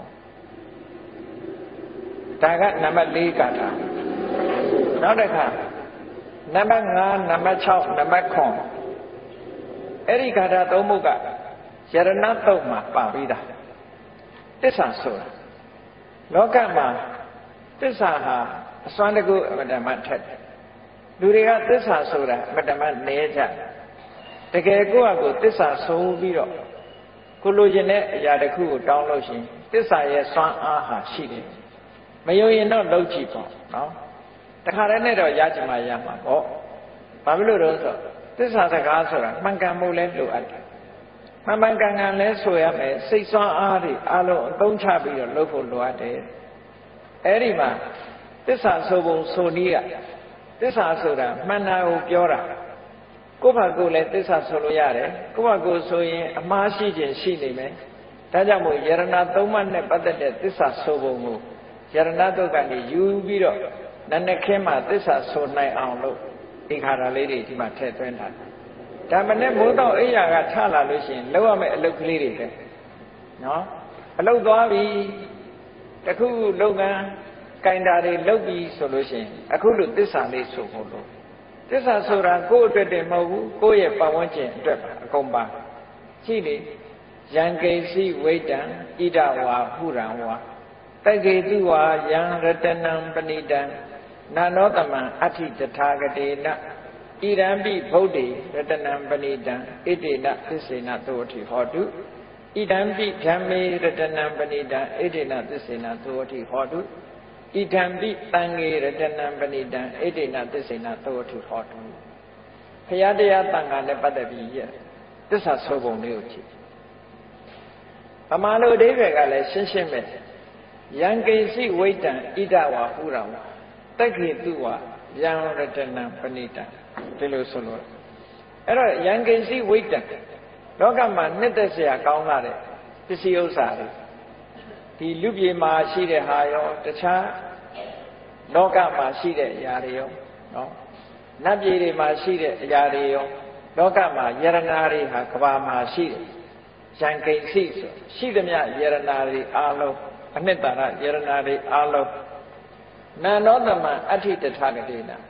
ဒါကနံပါတ်၄ကာထာနောက်တစ်ခါနံပါတ်၅နံပါတ်၆နံပါတ်၇အဲ့ဒီကာထာသုံးခုကယရဏတုတ်မှာပါပြီးတာသစ္စာဆိုတာလောကမှာသစ္စာဟာအစွမ်းတကူအမတ္တမထက်တယ်လူတွေကသစ္စာဆိုတာအမတ္တမနဲကြတကယ်ကိုယ့်အကိုသစ္စာဆိုပြီးတော့ကိုလိုချင်တဲ့အရာတစ်ခုကိုတောင်းလို့ရှိရင်သစ္စာရဲ့စွမ်းအားဟာရှိတယ်မယုံရင်တော့လုပ်ကြည့်ပေါ့နော်တခါတည်းနဲ့တော့ရကြမှာရမှာပေါ့ဘာဖြစ်လို့တော့ဆိုသစ္စာစကားဆိုတာမှန်ကန်မှုလဲလိုအပ်တယ်မှန်မှန်ကန်ကန်လဲဆိုရမယ်စိတ်စွမ်းအားတွေအလုံးအသုံးချပြီးတော့လုပ်ဖို့လိုအပ်တယ်အဲ့ဒီမှာသစ္စာဆိုပုံဆိုနည်းကသစ္စာဆိုတာမှန်တာကိုပြောတာကိုယ့်ဘာကိုယ်လည်းသစ္စာဆိုလို့ရတယ်ကိုယ့်ဘာကိုယ်ဆိုရင်အမှားရှိခြင်းရှိနေမယ်ဒါကြောင့်မို့ယရဏသုံးပါးနဲ့ပတ်သက်တဲ့သစ္စာဆိုပုံကိုယရဏတုတ်ကနေယူပြီးတော့နန္ဒခင်းမှာသစ္စာဆိုနိုင်အောင်လို့ဧခါရလေးတွေဒီမှာထည့်သွင်းထားတယ်ဒါမနဲ့မိုးတော့အိယာကထလာလို့ရှိရင်လောက်ရမယ့်အလုပ်ကလေးတွေပဲနော်အလုပ်သွားပြီတခုလုပ်ငန်းကင်တာတွေလုပ်ပြီးဆိုလို့ရှိရင်အခုလိုသစ္စာလေးဆိုဖို့လို့သစ္စာဆိုတာကိုယ့်အတွက်တည်းမဟုတ်ဘူးကိုယ့်ရဲ့ပတ်ဝန်းကျင်အတွက်ပါအကုန်ပါရှိလေယံကိစီဝိတံဣဒဝါဟုရံဝါတက္ကေတုဝါယံရတနံပဏိတံနာနောတမံအဋ္ဌိတထာဂတေနဣရံပိဗုဒ္ဓေရတနံပဏိတံဣတိနသစ္စေနသောတိဟောတုဣဒံပိဓမ္မေရတနံပဏိတံဣတိနသစ္စေနသောတိဟောတုဣဒံပိတံဃေရတနံပဏိတံဣတိနသစ္စေနသောတိဟောတုဘုရားတရားတန်ခါနဲ့ပတ်သက်ပြီးရသစ္စာဆိုပုံလေးကိုကြည့်ဗမာလိုအဓိပ္ပာယ်ကလည်းရှင်းရှင်းပဲယံကိစီဝိတံဣဒဝါဟုရံဝါတက္ခေတုဝါယံရတနံပဏိတံဒီလိုဆိုလို့အဲ့တော့ယံကိစီဝိတံလောကမှာနှစ်သက်စရာကောင်းလာတဲ့ပစ္စည်းဥစ္စာတွေဒီလူပြေမှာရှိတဲ့ဟာရောတခြားလောကမှာရှိတဲ့အရာတွေရောနော်နတ်ပြည်တွေမှာရှိတဲ့အရာတွေရောလောကမှာယရနာတွေဟာကဘာမှာရှိတယ်ယံကိစီဆိုရှိသမျှယရနာတွေအားလုံးအနှစ်သာရယရနာတွေအားလုံးနာနောတမံအဋ္ဌိတထာဂတိနာ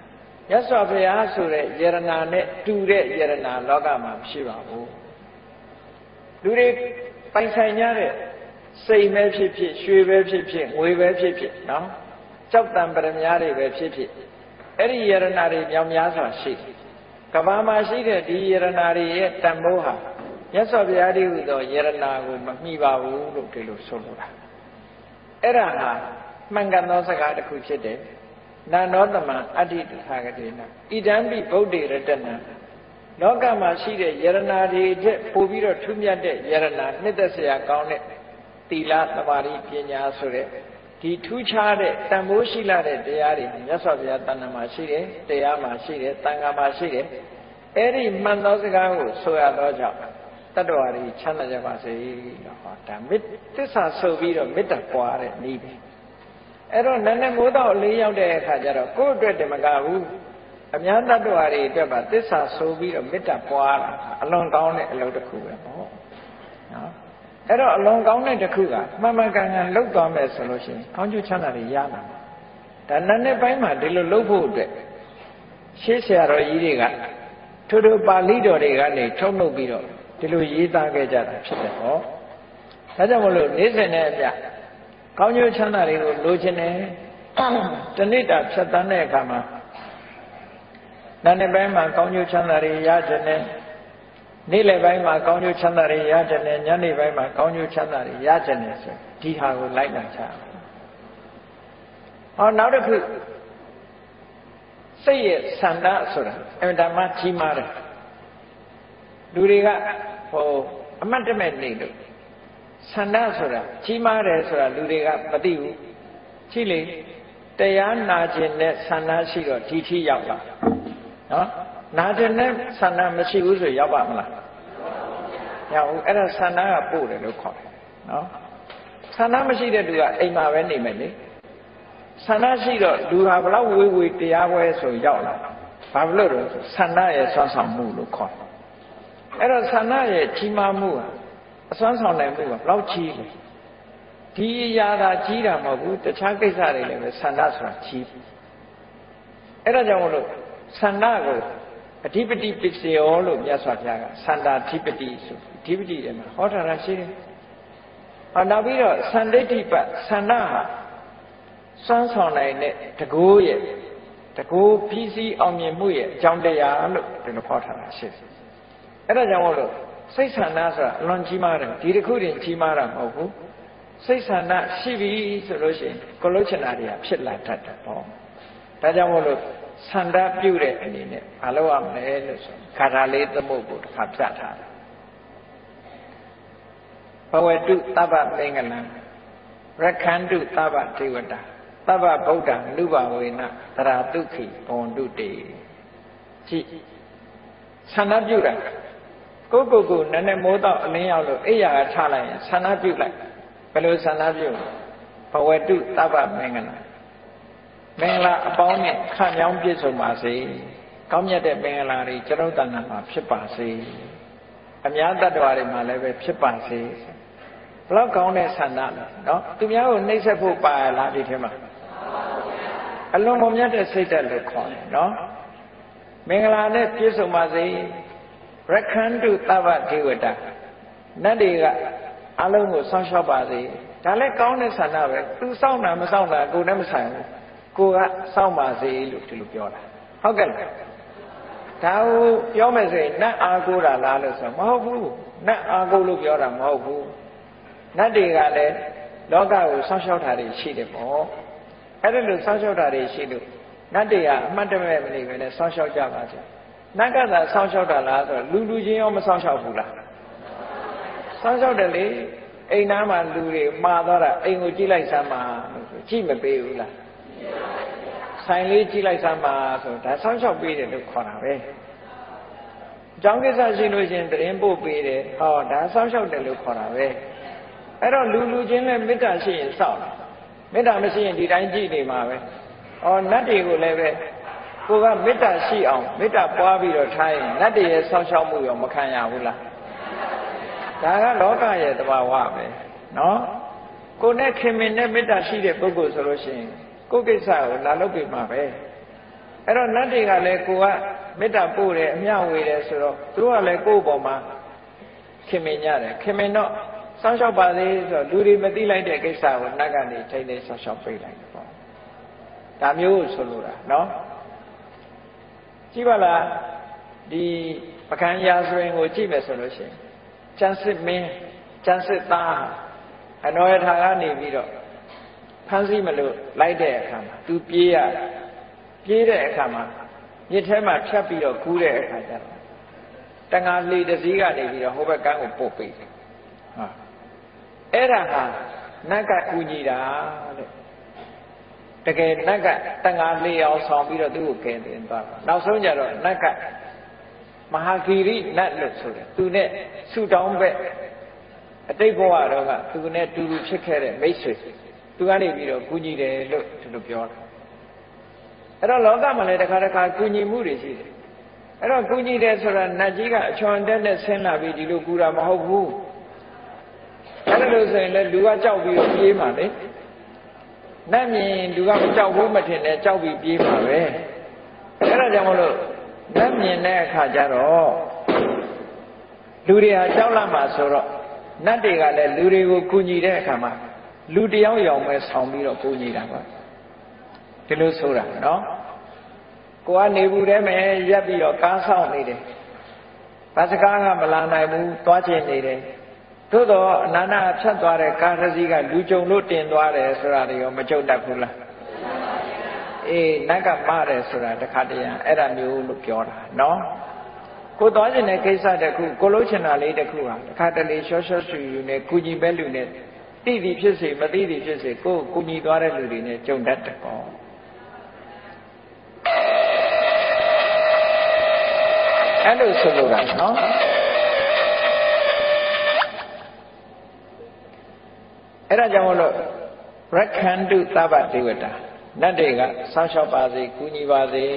nhất so với á số đấy giờ nào này tu đấy giờ nào lo cả mà xí vào u tu đấy bay sai nhá đấy xây mấy phi phi suy mấy phi phi ngồi mấy phi phi nó chọc tam bờ nhá đấy mấy phi phi ấy đi giờ nào đấy nhau nhá sao xí cả ba mà xí đấy đi giờ nào đấy tam bố ha nhất so với á đi rồi giờ nào rồi mà mi vào u lúc cái lúc sôi ra ấy là ha mang cái nó sẽ cái được chết đấy na nó tầm mà adi thà cái gì nè, idam bị bௌ đề ra tên nè, nó cả mà xí đấy, giờ na đi thế, phổ biến rồi thum nhát đấy, giờ na, nết tất sẽ cao đấy, tila tamari piên nhà số đấy, thì thu cha đấy, tam bố xí la đấy, đấy à đấy, nhất so với tan mà xí đấy, đấy à mà xí đấy, tăng mà xí đấy, ấy đi mang nó sẽ cái của số à đó cho, tất cả đi chăn là cho bà sẽ họ đảm mít, tức là số bị rồi mít đặc quá đấy, đi đấy. Ở đó nên mỗi đạo lý nhau để khai ra rồi, cố tuyệt để mà cả u, em nhớ ta đùa đi, để bà tết sa số bi rồi biết đặt qua là, long cao này lâu được khu rồi, đó. Ở đó long cao này được khu cả, mà mà càng ngàn lâu to mấy số lo xin, con chú chăn là đi giá mà, đã nên nên phải mà đi lâu phụ tuyệt, xí xẻ rồi ý đi cả, thôi đâu ba lý đồ đi cả này trông lâu bi rồi, đi lâu ý ta cái giá làဖြစ်တယ်ဟော, thế cho một lúc nấy sẽ này em cao nhiêu chăn là đi lôi trên này, cho nên đã sát tán này cả mà, nên bây mà cao nhiêu chăn là đi giá trên này, ní lệ bây mà cao nhiêu chăn là đi giá trên này, nhớ ní bây mà cao nhiêu chăn là đi giá trên này, đi hà của lại làm sao? Họ nói được cứ, xây sản đã rồi, em đã mà chi mà rồi, đuôi đi cả, hồ, mà để mình đi được. Sản đa số là chi mà đấy số là lưu đề cái bất tiêu chi lýတရားနာခြင်းနဲ့ဆန္ဒရှိတော့ဒီထိရောက်လာနော်နာခြင်းနဲ့ဆန္ဒမရှိဘူးဆိုရောက်ပါမလားရောက်ဘူးအဲ့ဒါဆန္ဒကပို့တယ်လို့ခေါ်တယ်နော်ဆန္ဒမရှိတဲ့သူကအိမ်မှာပဲနေမယ်လေဆန္ဒရှိတော့လူဟာဘလောက်ဝေးဝေးတရားပွဲဆိုရောက်လာဘာလို့လဲဆိုဆန္ဒရဲ့ဆွမ်းဆောင်မှုလို့ခေါ်တယ်အဲ့တော့ဆန္ဒရဲ့ကြီးမားမှုဟာအစွမ်းဆောင်နိုင်မှုကဘလောက်ကြီးလဲဒီအရာသာကြီးတာမဟုတ်ဘူးတခြားကိစ္စတွေလည်းပဲဆန္ဒဆိုတာကြီးအဲ့ဒါကြောင့်မလို့ဆန္ဒကိုအဓိပတိပစ္စယောလို့မြတ်စွာဘုရားကဆန္ဒအဓိပတိဆိုအဓိပတိတွေမှာဟောထားတာရှိတယ်။ဟောနောက်ပြီးတော့သန္တိဋ္ဌိပတ်ဆန္ဒဟာစွမ်းဆောင်နိုင်တဲ့တကူရဲ့တကူပြီးစီးအောင်မြင်မှုရဲ့အကြောင်းတရားလို့ဒီလိုဟောထားတာရှိတယ်။အဲ့ဒါကြောင့်မလို့စိတ်ဆန္ဒဆိုတာအလွန်ကြီးမားတယ်ဒီတစ်ခုတည်းကြီးမားတာမဟုတ်ဘူးစိတ်ဆန္ဒရှိပြီဆိုလို့ရှိရင်ကိုလုံးချင်တာတွေကဖြစ်လာတတ်တယ်ပေါ့ဒါကြောင့်မို့လို့ဆန္ဒပြုတဲ့အနေနဲ့မလုပ်ရမယ်လို့ဆိုခါထာလေးသမုတ်ကိုတစ်ခါပြထားတယ်ဘဝတုသဗ္ဗမင်္ဂလံရခန္တုသဗ္ဗဒေဝတာသဗ္ဗဗုဒ္ဓံလူဘဝေနသရတုခိဘွန်တုတေကြည့်ဆန္ဒပြုတာကိုကိုကိုနည်းနည်းမိုးတော့အလင်းရောက်လို့အိယာကချလိုက်ရင်ဆန္ဒပြုလိုက်ဘယ်လိုဆန္ဒပြုဘဝတုသဗ္ဗမင်္ဂလာမင်္ဂလာအပေါင်းနဲ့ခန့်မြောင်းပြည့်စုံပါစေကောင်းမြတ်တဲ့မင်္ဂလာတွေကျွန်ုပ်တဏ္ဍာမှာဖြစ်ပါစေအများတ attva တွေမှာလည်းပဲဖြစ်ပါစေဘလောက်ကောင်းတဲ့ဆန္ဒလဲနော်သူများကိုနှိပ်စက်ဖို့ပါလားဒီထဲမှာအလွန်မမြတ်တဲ့စိတ်ဓာတ်လို့ခေါ်တယ်နော်မင်္ဂလာနဲ့ပြည့်စုံပါစေရခန္တုသဗ္ဗဒေဝတာနတ်တွေကအလုံးကိုစောင့်ရှောက်ပါစေဒါလည်းကောင်းတဲ့ဆန္ဒပဲသူစောင့်တာမစောင့်တာကိုယ်နဲ့မဆိုင်ဘူးကိုကစောင့်ပါစေလို့ဒီလိုပြောတာဟုတ်ကဲ့လားဒါကိုပြောမယ်ဆိုရင်နတ်အားကိုးတာလားလို့ဆိုမဟုတ်ဘူးနတ်အားကိုးလို့ပြောတာမဟုတ်ဘူးနတ်တွေကလည်းလောကကိုစောင့်ရှောက်တာတွေရှိတယ်ပေါ့အဲ့ဒါလို့စောင့်ရှောက်တာတွေရှိလို့နတ်တွေကအမှတ်တမဲ့မနေပဲနဲ့စောင့်ရှောက်ကြပါစေနတ်ကသာစောင့်ရှောက်တာလားဆိုတော့လူလူချင်းရောမစောင့်ရှောက်ဘူးလားစောင့်ရှောက်တယ်လေအိမ်သားမှာလူတွေမှာသွားတာအိမ်ကိုကြည့်လိုက်စမ်းပါလို့ဆိုကြည့်မပေးဘူးလားဆိုင်လေးကြည့်လိုက်စမ်းပါဆိုဒါစောင့်ရှောက်ပေးတယ်လို့ခေါ်တာပဲအကြောင်းကိစ္စရှိလို့ရှင်တရင်ပို့ပေးတယ်ဟောဒါစောင့်ရှောက်တယ်လို့ခေါ်တာပဲအဲ့တော့လူလူချင်းနဲ့မေတ္တာရှိရင်စောင့်မေတ္တာမရှိရင်ဒီတိုင်းကြည့်နေမှာပဲဟောနတ်တွေကိုလည်းပဲကိုကမေတ္တာရှိအောင်မေတ္တာပွားပြီးတော့ထားရင်နတ်တွေရဲ့စောင့်ရှောက်မှုရောမခံရဘူးလားဒါကလောကရဲ့သဘာဝပဲနော်ကိုနဲ့ခင်မင်နဲ့မေတ္တာရှိတဲ့ပုဂ္ဂိုလ်ဆိုလို့ရှိရင်ကိုယ်ကိစ္စကိုလာလုပ်ပြမှာပဲအဲ့တော့နတ်တွေကလည်းကိုကမေတ္တာပို့တယ်အမျှဝေတယ်ဆိုတော့သူတို့ကလည်းကိုယ့်ဘောမှာခင်မင်ကြတယ်ခင်မင်တော့စောင့်ရှောက်ပါသေးဆိုတော့လူတွေမသိလိုက်တဲ့ကိစ္စကိုနတ်ကနေထိန်းသိမ်းစောင့်ရှောက်ပေးလိုက်တယ်ပေါ့ဒါမျိုးဆိုလိုတာနော်ကြည့်ပါလားဒီပကံရာဇဝင်ကိုကြည့်မယ်ဆိုလို့ရှိရင်ကျန်စစ်မင်းကျန်စစ်သားအနောယထာကနေပြီးတော့ဖမ်းဆီးမလို့လိုက်တဲ့အခါမှာသူပြေးရပြေးတဲ့အခါမှာမြစ်ထဲမှာဖြတ်ပြီးတော့ကူးတဲ့အခါကျတော့တန်ငါလှေတစ်စီးကနေပြီးတော့ဟိုဘက်ကန်းကိုပို့ပေးတယ်ဟာအဲ့ဒါဟာနတ်ကကူညီတာတဲ့တကယ်နတ်ကတန်ငါလှေအောင်ဆောင်ပြီးတော့သူ့ကိုကယ်တင်သွားတာနောက်ဆုံးကျတော့နတ်ကမဟာဂီရိနတ်လို့ဆိုတယ်သူနဲ့ဆူတောင်းဘက်အတိတ်ဘဝတော့ကသူနဲ့တူတူဖြစ်ခဲ့တဲ့မိတ်ဆွေသူကနေပြီးတော့ကူညီတယ်လို့သူတို့ပြောတာအဲ့တော့လောကမှာလည်းတစ်ခါတစ်ခါကူညီမှုတွေရှိတယ်အဲ့တော့ကူညီတယ်ဆိုတာနတ်ကြီးကအချွန်တက်နဲ့ဆင်းလာပြီးဒီလိုကူတာမဟုတ်ဘူးအဲ့ဒါလို့ဆိုရင်လည်းလူကကြောက်ပြီးတော့ပြေးမှာလေနတ်မြင်လူကမကြောက်ဘူးမထင်နဲ့ကြောက်ပြီးပြေးမှာပဲအဲ့ဒါကြောင့်မလို့နတ်မြင်တဲ့အခါကျတော့လူတွေဟာကြောက်လာမှာဆိုတော့နတ်တွေကလည်းလူတွေကိုကူညီတဲ့အခါမှာလူတယောက်ယောင်ပဲဆောင်ပြီးတော့ကူညီတာပါဒီလိုဆိုတာနော်ကိုကနေဘူးထဲမှာရက်ပြီးတော့ကားဆောင်နေတယ်ဘာစကားကမလာနိုင်ဘူးသွားချင်နေတယ်သို့တော့အနန္တဖြတ်သွားတဲ့ကားတစ်စီးကလူကြုံလို့တင်သွားတယ်ဆိုတာတွေရောမကြုံတတ်ဘူးလားအေးနတ်ကမတယ်ဆိုတာတခါတည်းအဲ့ဒါမျိုးလို့ပြောတာနော်ကိုသွားချင်တဲ့ကိစ္စတစ်ခုကိုလို့ချင်တာလေးတစ်ခုဟာတခါတလေရှော့ရှော့ဆူယူနဲ့ကုညီပဲလူနဲ့သိသည်ဖြစ်စေမသိသည်ဖြစ်စေကိုကုညီသွားတဲ့လူတွေနဲ့ကြုံတတ်တယ်ပေါ့အဲ့လိုဆိုလိုတာနော်အဲ့ဒါကြောင့်မလို့ရက္ခန္တုသဗ္ဗဒေဝတာနတ်တွေကစောင့်ရှောက်ပါစေကူညီပါစေ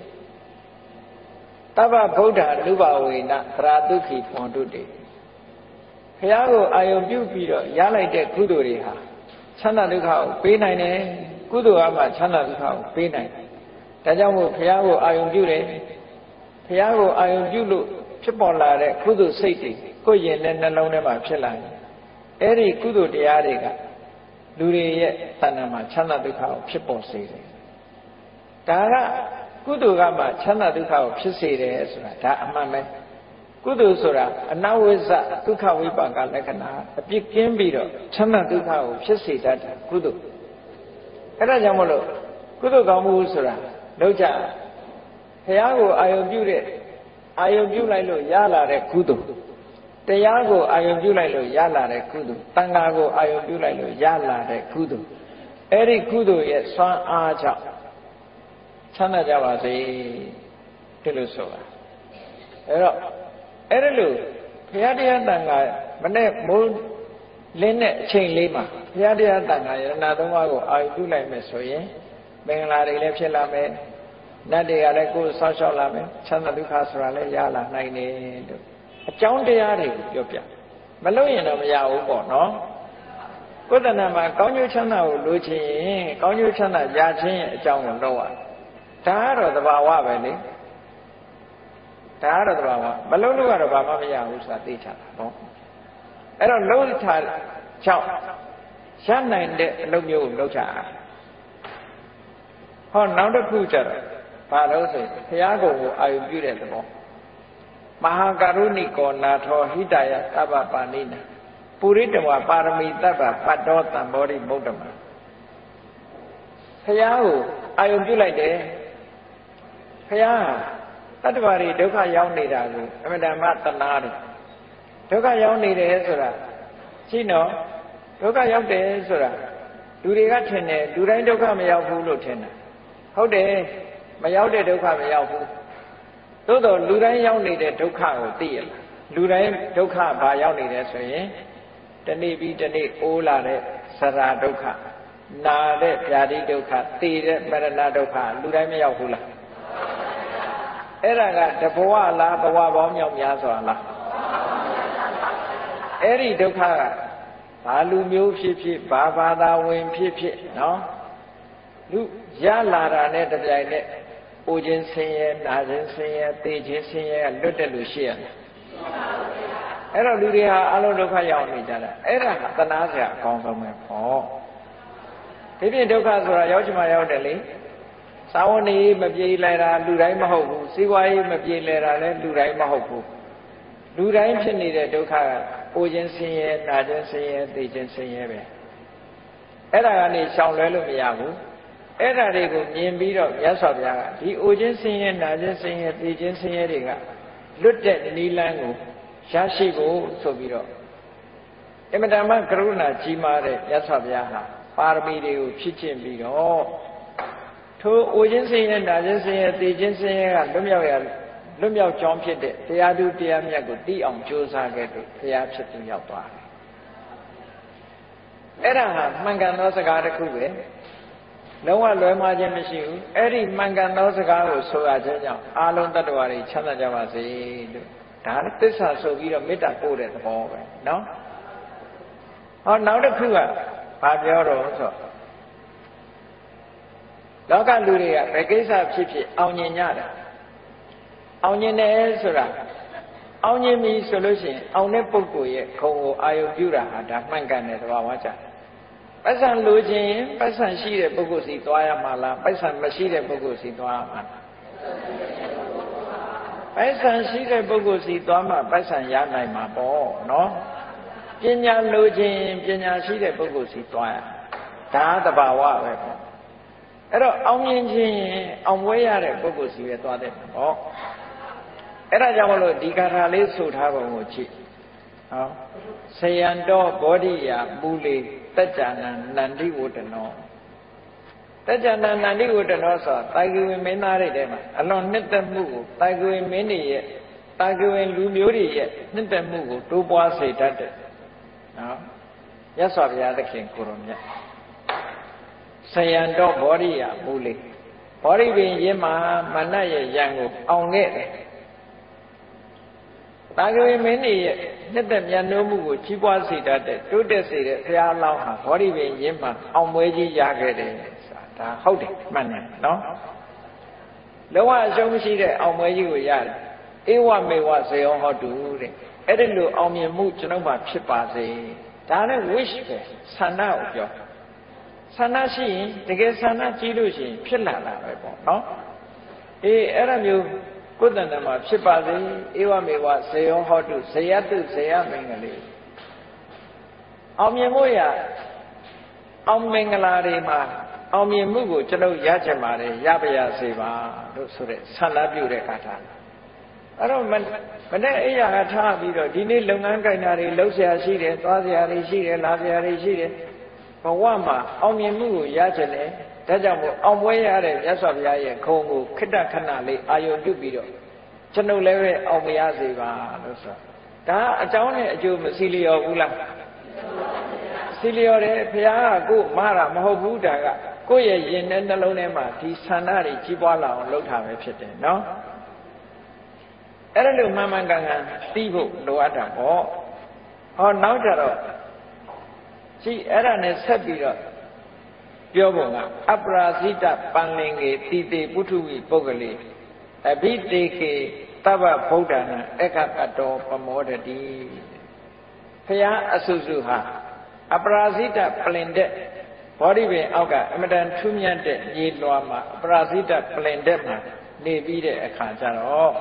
သဗ္ဗဗုဒ္ဓလူဘဝေနသရာတုခိဖွန်တုတေဘုရားကိုအာယုံပြုပြီးတော့ရလိုက်တဲ့ကုသိုလ်တွေဟာချမ်းသာဒုက္ခကိုပေးနိုင်တယ်ကုသိုလ်အမှချမ်းသာဒုက္ခကိုပေးနိုင်တယ်ဒါကြောင့်မို့ဘုရားကိုအာယုံပြုတယ်ဘုရားကိုအာယုံပြုလို့ဖြစ်ပေါ်လာတဲ့ကုသိုလ်စိတ်တွေကိုယ်ရင်နဲ့နှလုံးထဲမှာဖြစ်လာတယ်အဲ့ဒီကုသိုလ်တရားတွေကလူတွေရဲ့တဏ္ဍာမှာချမ်းသာဒုက္ခကိုဖြစ်ပေါ်စေတယ်ဒါကကုသိုလ်ကမှချမ်းသာဒုက္ခကိုဖြစ်စေတယ်ဆိုတာဒါအမှန်ပဲကုသိုလ်ဆိုတာအနဝိဇ္ဇဒုက္ခဝိပါကလက္ခဏာအပြစ်ကင်းပြီးတော့ချမ်းသာဒုက္ခကိုဖြစ်စေတတ်တယ်ကုသိုလ်အဲ့ဒါကြောင့်မလို့ကုသိုလ်ကောင်းမှုဆိုတာလောက်ကြဘုရားကိုအာယုံပြုတဲ့အာယုံပြုလိုက်လို့ရလာတဲ့ကုသိုလ်တရားကိုအာယုံပြုလိုက်လို့ရလာတဲ့ကုသိုလ်တန်ခါကိုအာယုံပြုလိုက်လို့ရလာတဲ့ကုသိုလ်အဲ့ဒီကုသိုလ်ရဲ့စွမ်းအားကြောင့်ချမ်းသာကြပါစေဒီလိုဆိုတာအဲ့တော့အဲ့ဒါလို့ဘုရားတရားတန်ခါမနဲ့မိုးလင်းတဲ့အချိန်လေးမှာဘုရားတရားတန်ခါယရဏသုံးပါးကိုအာယုံပြုလိုက်မယ်ဆိုရင်မင်္ဂလာတွေလည်းဖြစ်လာမယ်နတ်တွေကလည်းကိုယ်ဆောက်ရှောက်လာမယ်ချမ်းသာဒုက္ခဆိုတာလည်းရလာနိုင်တယ်လို့အကြောင်းတရားတွေကိုပြောပြမလို့ရင်တော့မရဘူးပေါ့နော်ကိုယ်တဏ္ဍာမှာကောင်းကျိုးချမ်းသာကိုလိုချင်ရင်ကောင်းကျိုးချမ်းသာရခြင်းရဲ့အကြောင်းကိုလုပ်ရဒါကတော့သဘာဝပဲလေဒါကတော့သဘာဝမလုံးလို့ကတော့ဘာမှမရဘူးဆိုတာသိချတာပေါ့အဲ့တော့လုံးထားကြောင့်ရနိုင်တဲ့အလုပ်မျိုးကိုလုပ်ချတာဟောနောက်တစ်ခုကျတော့ဘာလို့ဆိုဘုရားကိုအာယုပြုတဲ့သဘောမဟာကရုဏိကောနာထောဟိတယသဗ္ဗပါဏိနာပုရိတဝပါရမီသဗ္ဗပတ္တောတံဘောဓိမုဒ္ဓမဘုရားကိုအာယုပြုလိုက်တယ်ဘုရားတတ္တဝါတွေဒုက္ခရောက်နေတာကိုအမှန်တမ်းတနာတယ်ဒုက္ခရောက်နေတယ်ဆိုတာရှိနော်ဒုက္ခရောက်တယ်ဆိုတာလူတွေကထင်တယ်လူတိုင်းဒုက္ခမရောက်ဘူးလို့ထင်တယ်ဟုတ်တယ်မရောက်တဲ့ဒုက္ခမရောက်ဘူးသို့တော့လူတိုင်းရောက်နေတဲ့ဒုက္ခကိုသိရလားလူတိုင်းဒုက္ခဘာရောက်နေတယ်ဆိုရင်တနေ့ပြီးတနေ့အိုးလာတဲ့ဆရာဒုက္ခနာတဲ့ဗျာတိဒုက္ခသိတဲ့မရဏဒုက္ခလူတိုင်းမရောက်ဘူးလားအဲ့ဒါကတဘဝလားဘဝပေါင်းမြောက်များစွာလားအဲ့ဒီဒုက္ခကဘာလူမျိုးဖြစ်ဖြစ်ဘာဘာသာဝင်ဖြစ်ဖြစ်နော်လူရလာတာနဲ့တပြိုင်နက်အိုခြင်းဆင်းရဲနာခြင်းဆင်းရဲသိခြင်းဆင်းရဲလွတ်တဲ့လူရှိရတယ်အဲ့တော့လူတွေဟာအလုံးဒုက္ခရောက်နေကြတာအဲ့ဒါကသနာစရာအကောင်းဆုံးပဲပေါ့ဒီပြင်ဒုက္ခဆိုတာရောက်ချင်မှရောက်တယ်လေသာဝနေမပြေလဲတာလူတိုင်းမဟုတ်ဘူးစီးပွားရေးမပြေလဲတာလည်းလူတိုင်းမဟုတ်ဘူးလူတိုင်းဖြစ်နေတဲ့ဒုက္ခကအိုခြင်းဆင်းရဲနာခြင်းဆင်းရဲသိခြင်းဆင်းရဲပဲအဲ့ဒါကနေရှောင်လွဲလို့မရဘူးအဲ့ဒါတွေကိုမြင်ပြီးတော့မြတ်စွာဘုရားကဒီအိုခြင်းဆင်းရဲနာခြင်းဆင်းရဲသိခြင်းဆင်းရဲတွေကလွတ်တဲ့နိလန်းကိုရရှိဖို့ဆိုပြီးတော့အမတန်မှကရုဏာကြီးမားတဲ့မြတ်စွာဘုရားဟာပါရမီတွေကိုဖြည့်ကျင့်ပြီးတော့ထိုအိုခြင်းဆင်းရဲနာခြင်းဆင်းရဲသိခြင်းဆင်းရဲကလွတ်မြောက်ရလွတ်မြောက်ကြောင်းဖြစ်တဲ့တရားသူတရားမြတ်ကိုသိအောင်ကြိုးစားခဲ့လို့ဘုရားဖြစ်သူရောက်သွားတယ်အဲ့ဒါဟာမှန်ကန်သောစကားတစ်ခုပဲလုံးဝလွဲမှားခြင်းမရှိဘူးအဲ့ဒီမှန်ကန်သောစကားကိုဆိုရခြင်းကြောင့်အာလုံးတ attva တွေချမ်းသာကြပါစေလို့ဒါလည်းသစ္စာဆိုပြီးတော့မေတ္တာပို့တဲ့သဘောပဲနော်ဟောနောက်တစ်ခုကဘာပြောတော့ဆိုလောကလူတွေကဘယ်ကိစ္စဖြစ်ဖြစ်အောင်မြင်ကြတယ်အောင်မြင်တယ်ဆိုတာအောင်မြင်ပြီဆိုလို့ရှိရင်အောင်တဲ့ပုဂ္ဂိုလ်ရဲ့ခုံကိုအာယုပြုတာဟာဒါမှန်ကန်တဲ့သဘာဝကြပတ်စံလိုချင်ရင်ပတ်စံရှိတဲ့ပုဂ္ဂိုလ်စီသွားရမှာလားပတ်စံမရှိတဲ့ပုဂ္ဂိုလ်စီသွားရမှာလားပတ်စံရှိတဲ့ပုဂ္ဂိုလ်စီသွားမှပတ်စံရနိုင်မှာပေါ့နော်ပညာလိုချင်ပညာရှိတဲ့ပုဂ္ဂိုလ်စီသွားရဒါသဘာဝပဲပေါ့အဲ့တော့အောင်မြင်ခြင်းအောင်ပွဲရတဲ့ပုဂ္ဂိုလ်စီပဲသွားတဲ့ပေါ့အဲ့ဒါကြောင့်မလို့ဒီကာထာလေးဆိုထားပုံကိုကြည့်ဟောဆယံတော်ဘောဓိယာမူလေတัจ jana နန္တိဝတ္တနောတัจ jana နန္တိဝတ္တနောဆိုတာတာဂိဝင်မင်းသားတွေထဲမှာအလွန်နှစ်သက်မှုကိုတာဂိဝင်မင်းတွေရဲ့တာဂိဝင်လူမျိုးတွေရဲ့နှစ်သက်မှုကိုတိုးပွားစေတတ်တယ်နော်မြတ်စွာဘုရားသခင်ကိုရောမြတ်ဆယံတော်ဘောဓိယာမူလေဘောဓိပင်ရင်းမှာမနတ်ရဲ့ရံကိုအောင်ခဲ့တယ်တာဂိဝင်မင်းတွေရဲ့နှစ်သက်မြတ်နိုးမှုကိုကြီးပွားစေတတ်တဲ့တိုးတက်စေတဲ့ဘုရားလောင်းဟာဘောဓိပင်ရင်းမှာအောင်ပွဲကြီးရခဲ့တယ်ဆိုတာဒါဟုတ်တယ်မှန်တယ်နော်လုံးဝအရှုံးမရှိတဲ့အောင်ပွဲကြီးကိုရတယ်ဧဝမေဝဇေယောဟောတုတဲ့အဲ့ဒီလိုအောင်မြင်မှုကျွန်တော်မှဖြစ်ပါစေဒါနဲ့ wish ပဲဆန္ဒကိုပြောဆန္ဒရှိရင်တကယ်ဆန္ဒကြီးလို့ရှိရင်ဖြစ်လာတာပဲပေါ့နော်အေးအဲ့ဒါမျိုးကိုယ်တဏ္ဍမှာဖြစ်ပါစေဧဝမေဝဇေယောဟောတုဇေယတုဇေယမင်္ဂလေအောင်မြင်မှုရအောင်မင်္ဂလာတွေမှာအောင်မြင်မှုကိုကျွန်တော်ရချင်ပါတယ်ရပါရစေပါလို့ဆိုတဲ့ဆန္ဒပြုတဲ့ကာထာအဲ့တော့မနေ့အိယာကထားပြီးတော့ဒီနေ့လုပ်ငန်းကိုင်တာတွေလှုပ်ရှားရှိတယ်သွားစရာတွေရှိတယ်လာစရာတွေရှိတယ်ဘဝမှာအောင်မြင်မှုကိုရချင်တယ်ဒါကြောင့်မို့အောင်ပွဲရတဲ့မြတ်စွာဘုရားရဲ့ခုံကိုခိတ္တခဏလေးအာယုံပြုပြီးတော့ကျွန်ုပ်လည်းပဲအောင်မရစေပါလို့ဆိုဒါအကြောင်းနဲ့အကျိုးမစီလျော်ဘူးလားစီလျော်တယ်ဘုရားကကို့မှားတာမဟုတ်ဘူးဒါကကိုယ့်ရဲ့ရင်ထဲနှလုံးထဲမှာဒီဆန္ဒတွေကြီးပွားလာအောင်လုပ်တာပဲဖြစ်တယ်နော်အဲ့ဒါလို့မှန်မှန်ကန်ကန်သိဖို့လိုအပ်တာပေါ့ဟောနောက်ကြတော့ကြည့်အဲ့ဒါနဲ့ဆက်ပြီးတော့ပြောပုံကအပရာဇိတပန္လင်္ကေတိတေပုထုဝိပုဂ္ဂလေအဘိတေကေတဗ္ဗဗုဒ္ဓနာအခကတောပမောဒတိဘုရားအဆုစုဟာအပရာဇိတပလင်တဲ့ဘောဓိပင်အောက်ကအမတန်ထူးမြတ်တဲ့ရေလွှာမှာအပရာဇိတပလင်တဲ့မှာနေပြီးတဲ့အခါကျတော့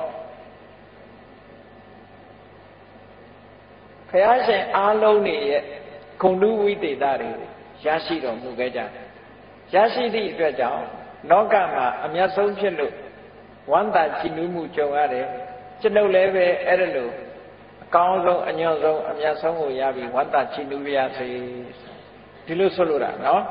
ဘုရားရှင်အားလုံးနေရဲ့ဂုဏ်ဓုဝိသေသတွေရရှိတော်မူခဲ့ကြတယ်ရရှိသည့်အတွက်ကြောင့်လောကမှာအမျက်ဆုံးဖြစ်လို့ဝမ်းသာကြည်နူးမှုကြုံရတယ်ကျွန်ုပ်လည်းပဲအဲ့ဒါလို့အကောင်းဆုံးအညွန့်ဆုံးအမျက်ဆုံးကိုရပြီးဝမ်းသာကြည်နူးရစေဒီလိုဆိုလိုတာနော်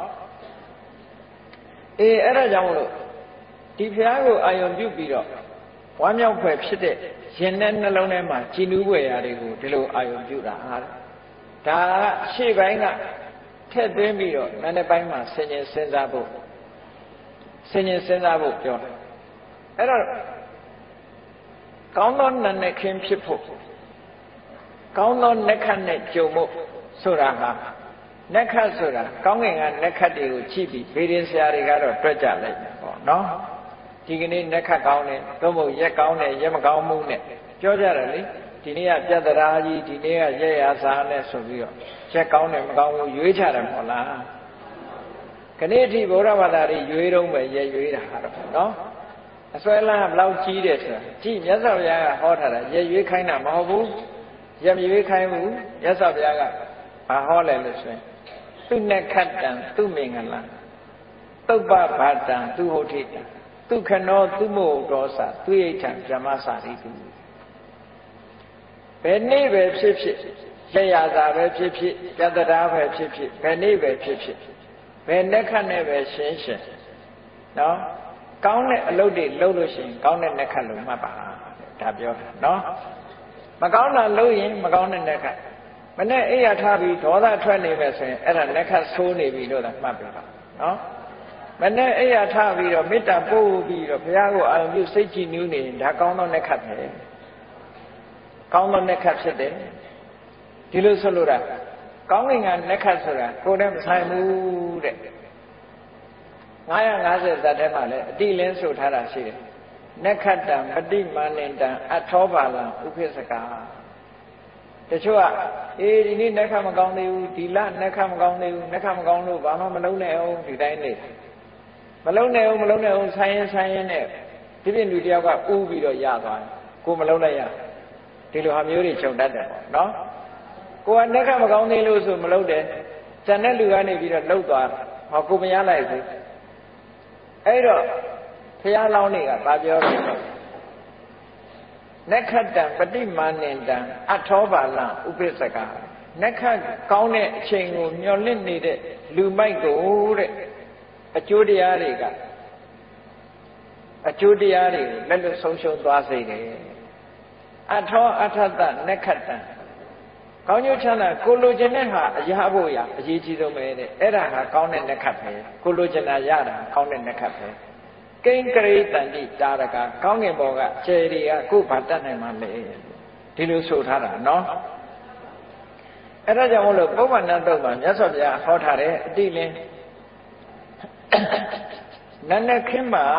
အေးအဲ့ဒါကြောင့်မလို့ဒီဘုရားကိုအာယုံပြုပြီးတော့ဝမ်းမြောက်ဖွယ်ဖြစ်တဲ့ရင်နဲ့နှလုံးထဲမှာကြည်နူးဖွယ်ရာတွေကိုဒီလိုအာယုံပြုတာဟာဒါကရှေ့ပိုင်းကထည့်သွင်းပြီးတော့နာနေပိုင်းမှာဆင်ញင်စဉ်းစားဖို့ဆင်ញင်စဉ်းစားဖို့ပြောတယ်အဲ့တော့ကောင်းသောနာနဲ့ခင်းဖြစ်ဖို့ကောင်းသောနက္ခတ်နဲ့ကြုံဖို့ဆိုတာဟာနက္ခတ်ဆိုတာကောင်းကင်ကနက္ခတ်တွေကိုကြည့်ပြီးဗေဒင်ဆရာတွေကတော့တွက်ကြလိုက်တယ်ပေါ့နော်ဒီကနေ့နဲ့ခတ်ကောင်းတယ်သို့မဟုတ်ရက်ကောင်းတယ်ရက်မကောင်းမှုနဲ့ပြောကြတယ်လေဒီနေ့ကပြတ်တရားကြီးဒီနေ့ကရက်ရစားနဲ့ဆိုပြီးတော့ရက်ကောင်းတယ်မကောင်းဘူးရွေးချတယ်မဟုတ်လားခဏအထိဗုဒ္ဓဘာသာတွေရွေးတော့မယ်ရက်ရွေးတာတော့နော်အစွဲလန်းဘလောက်ကြီးတယ်ဆိုတာကြည့်မြတ်စွာဘုရားကဟောထားတာရက်ရွေးခိုင်းတာမဟုတ်ဘူးရက်မရွေးခိုင်းဘူးမြတ်စွာဘုရားကဘာဟောလဲလို့ဆိုရင်သူနဲ့ခတ်တံသူမင်္ဂလာသုပ္ပဘာတံသူဟုတ်ထိတံသူခနောသူမို့တော်စာသူဣဋ္ဌံဗြဟ္မစာရိတုဘယ်နေ့ပဲဖြစ်ဖြစ်လက်ရသာပဲဖြစ်ဖြစ်ပြတ္တရာပဲဖြစ်ဖြစ်ဘယ်နေ့ပဲဖြစ်ဖြစ်ဘယ်နဲ့ခတ်နဲ့ပဲရှင်းရှင်းနော်ကောင်းတဲ့အလုပ်တွေလုပ်လို့ရှိရင်ကောင်းတဲ့နဲ့ခတ်လို့မှတ်ပါဒါပြောတာနော်မကောင်းတာလုပ်ရင်မကောင်းတဲ့နဲ့ခတ်မနဲ့အိယာထားပြီးဒေါသထွက်နေပဲဆိုရင်အဲ့ဒါနဲ့ခတ်ဆိုးနေပြီလို့သာမှတ်ပြပါနော်မနဲ့အိယာထားပြီးတော့မေတ္တာပို့ပြီးတော့ဘုရားကိုအာရုံပြုစိတ်ကြည်နူးနေရင်ဒါကောင်းသောနဲ့ခတ်ပဲကောင်းသောနဲ့ခတ်ဖြစ်တယ်ဒီလိုဆိုလို့တာကောင်းငင်ကနဲ့ခတ်ဆိုတာကိုယ်နဲ့မဆိုင်ဘူးတဲ့ငါးရာငါးဆယ်ဇတ်ထဲမှာလည်းအတိလင်းဆိုထားတာရှိတယ်နက္ခတံပฏิမာနင်တံအထောပါလံဥပိစ္ဆကာတချို့ကအေးဒီနေ့နက္ခမကောင်းသေးဘူးဒီလနက္ခမကောင်းသေးဘူးနက္ခမကောင်းလို့ဘာမှမလုံးနဲ့အောင်ဒီတိုင်းနေမလုံးနဲ့အောင်မလုံးနဲ့အောင်ဆိုင်ရင်ဆိုင်ရင်နဲ့ဒီပြင်လူတယောက်ကဥပြီးတော့ရသွားတယ်ကိုမလုံးလိုက်ရဒီလိုဟာမျိုးတွေခြုံတတ်တယ်ပေါ့နော်ကိုကနက္ခမကောင်းသေးလို့ဆိုမလုံးတယ်ဇန်တဲ့လူကနေပြီးတော့လှုပ်သွားဟောကိုမရလိုက်ဘူးအဲ့တော့ဘုရားလောင်းတွေကဗာပြောတယ်နက္ခတံပฏิမာနင်တံအထောပါလံဥပိစ္ဆကာနက္ခကောင်းတဲ့အချိန်ကိုမျောလင့်နေတဲ့လူမိုက်ကိုတဲ့အကျိုးတရားတွေကအကျိုးတရားတွေလက်လွတ်ဆုံးရှုံးသွားစေတယ်အထောအထတနက္ခတံကောင်းကျိုးချမ်းသာကိုလိုချင်တဲ့ဟာအရာဖို့ရအရေးကြီးဆုံးပဲတဲ့အဲ့ဒါဟာကောင်းတဲ့နက္ခတ်ပဲကိုလိုချင်တာရတာကောင်းတဲ့နက္ခတ်ပဲကိဉ္ကရိတန္တိတာရကကောင်းငင်ဘောကခြေတွေကကိုဘာတတ်နိုင်မှလဲဒီလိုဆိုထားတာနော်အဲ့ဒါကြောင့်မလို့ပုဗ္ဗန္နတုတ်မှာမြတ်စွာဘုရားဟောထားတဲ့အတိလင်းနတ်နဲ့ခင်းပါ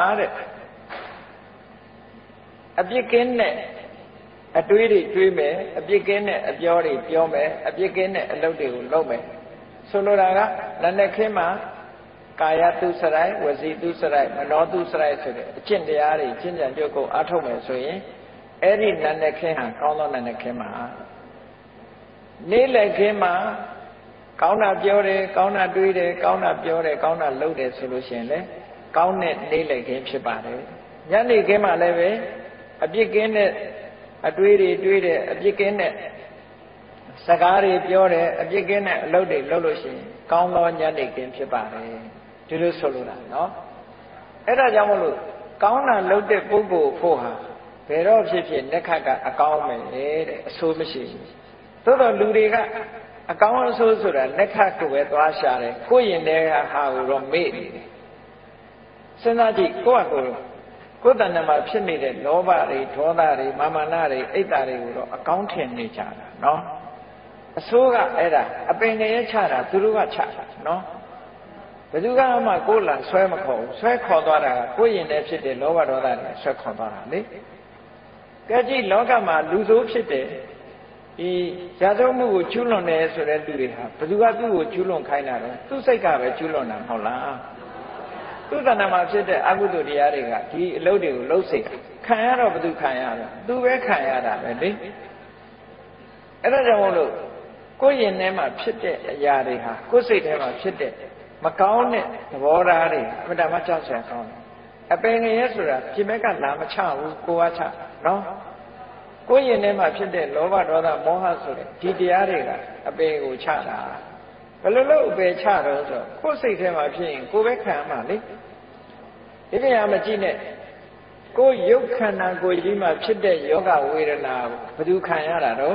တဲ့အပြစ်ကင်းတဲ့အတွေးတွေတွေးမယ်အပြစ်ကင်းတဲ့အပြောတွေပြောမယ်အပြစ်ကင်းတဲ့အလုပ်တွေကိုလုပ်မယ်ဆိုလိုတာကလက်နဲ့ခင်းမှာကာယတုစရိုက်ဝစီတုစရိုက်မနောတုစရိုက်ဆိုတဲ့အကျင့်တရားတွေကျင့်ကြံကြုတ်ကိုအားထုတ်မယ်ဆိုရင်အဲ့ဒီလက်နဲ့ခင်းဟာကောင်းသောလက်နဲ့ခင်းမှာနေ့လက်ခင်းမှာကောင်းတာပြောတယ်ကောင်းတာတွေးတယ်ကောင်းတာပြောတယ်ကောင်းတာလုပ်တယ်ဆိုလို့ရှိရင်လေကောင်းတဲ့နေ့လက်ခင်းဖြစ်ပါတယ်ညနေခင်းမှာလည်းပဲအပြစ်ကင်းတဲ့အတွေးတွေတွေးတယ်အပြစ်ကင်းတဲ့စကားတွေပြောတယ်အပြစ်ကင်းတဲ့အလုပ်တွေလုပ်လို့ရှိရင်ကောင်းသောညနေခင်းဖြစ်ပါတယ်ဒီလိုဆိုလိုတာနော်အဲ့ဒါကြောင့်မလို့ကောင်းတာလုပ်တဲ့ပုဂ္ဂိုလ်ဖို့ဟာဘယ်တော့ဖြစ်ဖြစ်လက်ခတ်ကအကောင်းမယ်တဲ့အဆိုးမရှိဘူးသို့တော့လူတွေကအကောင်းအဆိုးဆိုတာလက်ခတ်ကိုပဲသွားရှာတယ်ကိုယ့်ရင်ထဲကဟာကိုတော့မေ့နေတယ်စဉ်းစားကြည့်ကိုယ့်အကိုကိုယ်တဏ္ဍာမှာဖြစ်နေတဲ့လောဘတွေဒေါသတွေမာမနတွေအိတ်တာတွေကိုတော့အကောင်းထင်နေကြတာနော်အဆိုးကအဲ့ဒါအပင်ငရဲချတာသူတို့ကချတာနော်ဘယ်သူကမှကိုယ်လာဆွဲမခေါ်ဘူးဆွဲခေါ်သွားတာကကိုယ်ရင်ထဲဖြစ်တဲ့လောဘဒေါသတွေဆွဲခေါ်သွားတာလေကြည့်ကြည့်လောကမှာလူဆိုးဖြစ်တဲ့ဒီဇာတုမှုကိုကျူးလွန်တယ်ဆိုတဲ့လူတွေဟာဘယ်သူကသူ့ကိုကျူးလွန်ခိုင်းတာလဲသူ့စိတ်ကပဲကျူးလွန်တာမဟုတ်လားသူ့တဏ္ဍာမှာဖြစ်တဲ့အကုသိုလ်တရားတွေကဒီအလုပ်တွေကိုလှုပ်စိတ်ခံရတော့ဘယ်သူခံရတော့သူပဲခံရတာပဲလေအဲ့ဒါကြောင့်မို့လို့ကိုယ်ရင်ထဲမှာဖြစ်တဲ့အရာတွေဟာကိုယ်စိတ်ထဲမှာဖြစ်တဲ့မကောင်းတဲ့သဘောထားတွေအမှန်တမ်းကြောက်စရာကောင်းတယ်အပင်ငရဲဆိုတာပြင်မဲ့ကလာမချဘူးကိုယ်ကချနော်ကိုယ်ရင်ထဲမှာဖြစ်တဲ့လောဘဒေါသမောဟဆိုတဲ့ဒီတရားတွေကအပင်ကိုချတာဘယ်လိုလုပ်အပယ်ချတော့ဆိုကိုယ်စိတ်ထဲမှာဖြစ်ရင်ကိုယ်ပဲခံမှာလေဒီနေရာမှာကြည့်နဲ့ကိုယ်ရုပ်ခန္ဓာကိုယ်ကြီးမှာဖြစ်တဲ့ယောဂဝေဒနာဘယ်သူခံရတာတော့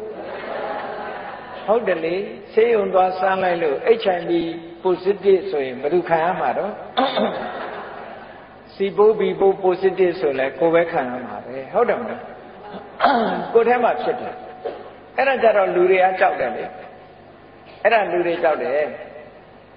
ဟုတ်တယ်လေဆေးရုံသွားစမ်းလိုက်လို့ H I V positive ဆိုရင်ဘယ်သူခံရမှာတော့စီပိုးဘီပိုး positive ဆိုလဲကိုယ်ပဲခံရမှာပဲဟုတ်တယ်မလားကိုယ်ထဲမှာဖြစ်တယ်အဲ့ဒါကြတော့လူတွေကကြောက်တယ်လေအဲ့ဒါလူတွေကြောက်တယ်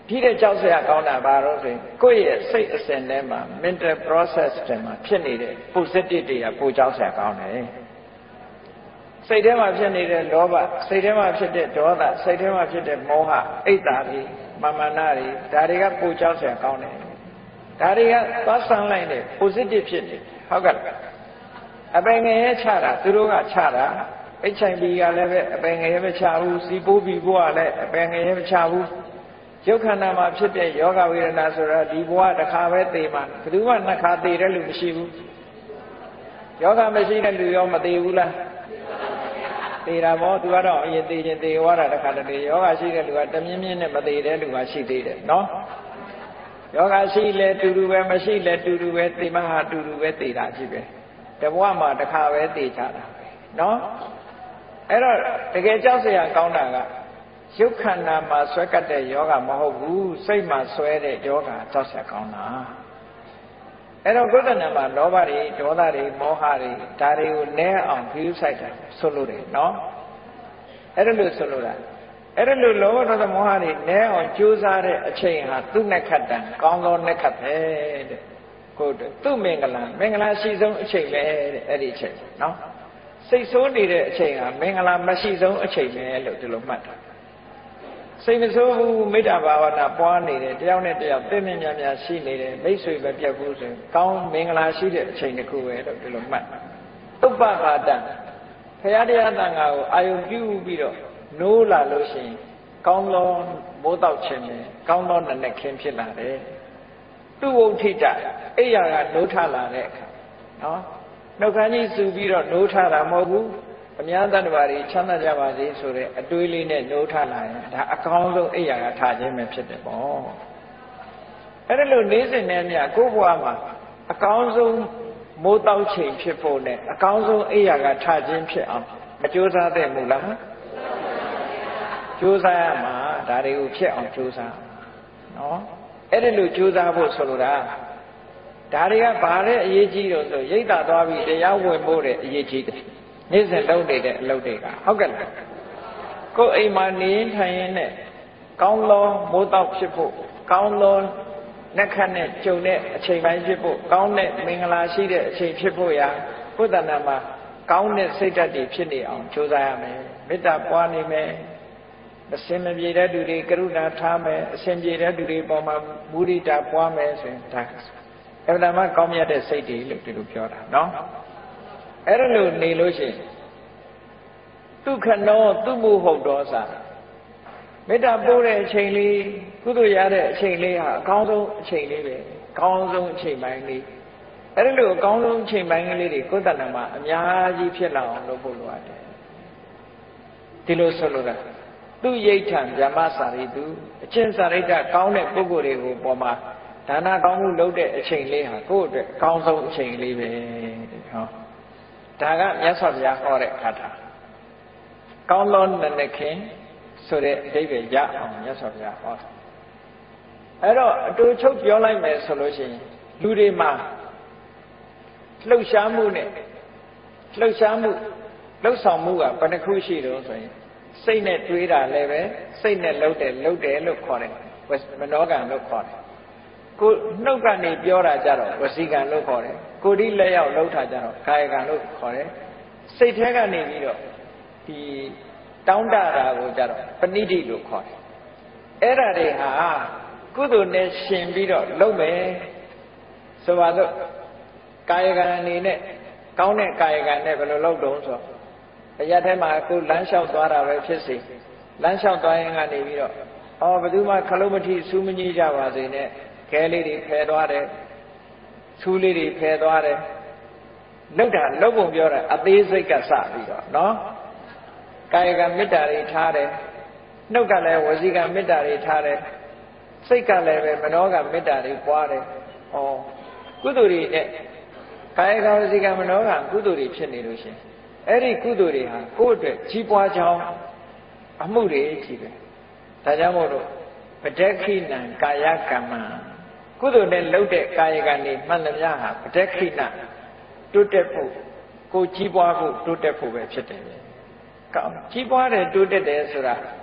ဒီတဲ့ကြောက်စရာကောင်းတာဘာလို့ဆိုရင်ကိုယ့်ရဲ့စိတ်အစဉ်ထဲမှာ mental process တွေမှာဖြစ်နေတဲ့ positive တွေကပိုကြောက်စရာကောင်းတယ်စိတ်ထဲမှာဖြစ်နေတဲ့လောဘစိတ်ထဲမှာဖြစ်တဲ့ဒေါသစိတ်ထဲမှာဖြစ်တဲ့မောဟအိတ်တာတွေမာမနာတွေဒါတွေကပိုကြောက်စရာကောင်းတယ်ဒါတွေကသွားဆန်းလိုက်တဲ့ positive ဖြစ်နေဟုတ်ကဲ့အပင်ငယ်ရဲ့ချတာသူတို့ကချတာအိတ်ချိုင်ဘီကလည်းပဲအပင်ငယ်ရဲ့မချဘူးစီပိုးဘီဘွားကလည်းအပင်ငယ်ရဲ့မချဘူးရုပ်ခန္ဓာမှာဖြစ်တဲ့ယောဂဝေဒနာဆိုတာဒီဘဝတစ်ခါပဲသိမှာဘယ်သူမှနှစ်ခါသိတဲ့လူမရှိဘူးယောဂမရှိတဲ့လူရောမသိဘူးလားသိတာပေါ့သူကတော့အရင်သိချင်းသိသွားတာတစ်ခါတည်းယောဂရှိတဲ့လူကတမြင်းမြင်းနဲ့မသိတဲ့လူကရှိသေးတယ်နော်ယောဂရှိလဲတူတူပဲမရှိလဲတူတူပဲသိမှဟာတူတူပဲသိတာဖြစ်ပဲတဘဝမှာတစ်ခါပဲသိချတာနော်အဲ့တော့တကယ်ကြောက်စရာကောင်းတာကရုပ်ခန္ဓာမှာဆွဲကပ်တဲ့ယောဂမဟုတ်ဘူးစိတ်မှာဆွဲတဲ့ယောဂကြောက်စရာကောင်းတာအဲ့တော့ကုသနာမှာလောဘတွေဒေါသတွေမောဟတွေဒါတွေကိုနည်းအောင်ဂရုစိုက်တာဆိုလို့တယ်နော်အဲ့ဒါလို့ဆိုလို့တာအဲ့ဒါလို့လောဘဒေါသမောဟတွေနည်းအောင်ကြိုးစားတဲ့အချိန်ဟာသူ့နဲ့ခတ်တန်ကောင်းသောနဲ့ခတ်ပဲတဲ့ကိုသူ့မင်္ဂလာမင်္ဂလာရှိဆုံးအချိန်ပဲတဲ့အဲ့ဒီအချိန်နော်စိတ်ဆိုးနေတဲ့အချိန်ဟာမင်္ဂလာမရှိဆုံးအချိန်ပဲလို့ဒီလိုမှတ်တာစိတ်မဆိုးဘူးမေတ္တာဘာဝနာပွားနေတယ်တယောက်နဲ့တယောက်သိမြင်များများရှိနေတယ်မိတ်ဆွေပဲပြတ်ဘူးဆိုရင်ကောင်းမင်္ဂလာရှိတဲ့အချိန်တစ်ခုပဲလို့ဒီလိုမှတ်ဥပ္ပခါတံဘုရားတရားတန်ခါကိုအာယုပြုပြီးတော့နိုးလာလို့ရှိရင်ကောင်းသောမိုးတောက်ခြင်းပဲကောင်းသောနနက်ခင်းဖြစ်လာတယ်သူ့ဝုဋ္ဌိတအိယာကနိုးထလာတဲ့အခါနော်နှုတ်ခမ်းကြီးစူပြီးတော့နိုးထတာမဟုတ်ဘူးအများတ attva တွေချမ်းသာကြပါစေဆိုတဲ့အတွေးလေးနဲ့နိုးထလာရင်ဒါအကောင်းဆုံးအိယာကထခြင်းပဲဖြစ်တယ်ပေါ့အဲ့ဒါလို့နေ့စဉ်နဲ့မြတ်ကိုယ့်ဘဝမှာအကောင်းဆုံးမိုးတောက်ချိန်ဖြစ်ဖို့နဲ့အကောင်းဆုံးအိယာကထခြင်းဖြစ်အောင်အကျိုးစားတဲ့မူလားကြိုးစားရမှာဒါတွေကိုဖြစ်အောင်ကြိုးစားနော်အဲ့ဒါလို့ကြိုးစားဖို့ဆိုလိုတာဒါတွေကဘာတဲ့အရေးကြီးတော့ဆိုရိတ်တာသွားပြီးတရားဝင်ဖို့တဲ့အရေးကြီးတယ်နေ့စဉ်လုပ်နေတဲ့အလုပ်တွေကဟုတ်ကဲ့လားကိုယ်အိမ်မှာနေထိုင်ရင်းနဲ့ကောင်းသောမိုးတောက်ဖြစ်ဖို့ကောင်းသောနှက်ခတ်နဲ့ကြုံတဲ့အချိန်ပိုင်းဖြစ်ဖို့ကောင်းတဲ့မင်္ဂလာရှိတဲ့အချိန်ဖြစ်ဖို့ရာကိုယ်တဏ္ဍာမှာကောင်းတဲ့စိတ်ဓာတ်တွေဖြစ်နေအောင်ကြိုးစားရမယ်မေတ္တာပွားနေမယ်အစဉ်မပြေတဲ့သူတွေကရုဏာထားမယ်အစဉ်ပြေတဲ့သူတွေပေါ်မှာမုဒိတာပွားမယ်ဆိုရင်ဒါအဲ့ဒါမှကောင်းမြတ်တဲ့စိတ်တွေလို့ဒီလိုပြောတာနော်အဲ့ဒါလို့နေလို့ရှိရင်ဒုက္ခနောသူမှုဟုတ်တော်စာမေတ္တာပို့တဲ့အချိန်လေးကုသိုလ်ရတဲ့အချိန်လေးဟာအကောင်းဆုံးအချိန်လေးပဲအကောင်းဆုံးအချိန်ပိုင်းလေးအဲ့ဒါလို့အကောင်းဆုံးအချိန်ပိုင်းလေးတွေကိုယ်တဏ္ဍာမှာအများကြီးဖြစ်လာအောင်လုပ်ဖို့လိုအပ်တယ်ဒီလိုဆိုလိုတာသူရိဋ္ဌံဗြဟ္မစာရိတုအချင်းစာရိတ္တကောင်းတဲ့ပုဂ္ဂိုလ်တွေကိုပေါ်မှာဒါနကောင်းမှုလုပ်တဲ့အချိန်လေးဟာကိုယ့်အတွက်အကောင်းဆုံးအချိန်လေးပဲဟောဒါကမြတ်စွာဘုရားဟောတဲ့ခါတာကောင်းသောနနက်ခင်းဆိုတဲ့အဓိပ္ပာယ်ရအောင်မြတ်စွာဘုရားဟောတာအဲ့တော့အတူချုပ်ပြောလိုက်မယ်ဆိုလို့ရှိရင်လူတွေမှာလှုပ်ရှားမှုနဲ့လှုပ်ရှားမှုလှုပ်ဆောင်မှုကဘယ်နှခုရှိတော့ဆိုရင်စိတ်နဲ့တွေးတာလည်းပဲစိတ်နဲ့လှုပ်တယ်လှုပ်တယ်လို့ခေါ်တယ်မနောကံလို့ခေါ်တယ်ကိုနှုတ်ကနေပြောတာကြတော့ဝစီကံလို့ခေါ်တယ်ကိုဒီလက်ရောက်လှုပ်တာကြတော့ကာယကံလို့ခေါ်တယ်စိတ်ထဲကနေပြီးတော့ဒီတောင်းတတာကိုကြတော့ပဏိတိလို့ခေါ်တယ်အဲ့ဒါတွေဟာကုသိုလ်နဲ့ရှင်ပြီးတော့လုပ်မယ်ဆိုပါတော့ကာယကံအနေနဲ့ကောင်းတဲ့ကာယကံနဲ့ဘယ်လိုလုပ်တုံးဆိုအရာထဲမှာကိုလမ်းလျှောက်သွားတာပဲဖြစ်စေလမ်းလျှောက်သွားရင်ကနေပြီးတော့အော်ဘယ်သူမှခလုံးမထီစူးမကြီးကြပါစေနဲ့ခဲလေးတွေဖယ်သွားတယ်စူးလေးတွေဖယ်သွားတယ်လောက်တာလောက်ပုံပြောတာအသေးစိတ်ကစပြီးတော့နော်ကာယကမေတ္တာတွေထားတယ်နှုတ်ကလည်းဝစီကမေတ္တာတွေထားတယ်စိတ်ကလည်းပဲမနောကမေတ္တာတွေပွားတယ်ဩကုသိုလ်တွေနဲ့ကာယကဝစီကမနောကကုသိုလ်တွေဖြစ်နေလို့ရှင်အဲ့ဒီကုသိုလ်တွေဟာကိုယ့်အတွက်ကြီးပွားကြောင်းအမှုတွေကြီးပဲဒါကြောင့်မို့လို့ပဋက္ခိဏံကာယကမ္မကုသိုလ်နဲ့လုပ်တဲ့ကာယကံတွေမှန်သမျှဟာပဋက္ခိဏတိုးတက်ဖို့ကိုကြီးပွားဖို့တိုးတက်ဖို့ပဲဖြစ်တယ်ကောင်းကြီးပွားတယ်တိုးတက်တယ်ဆိုတာ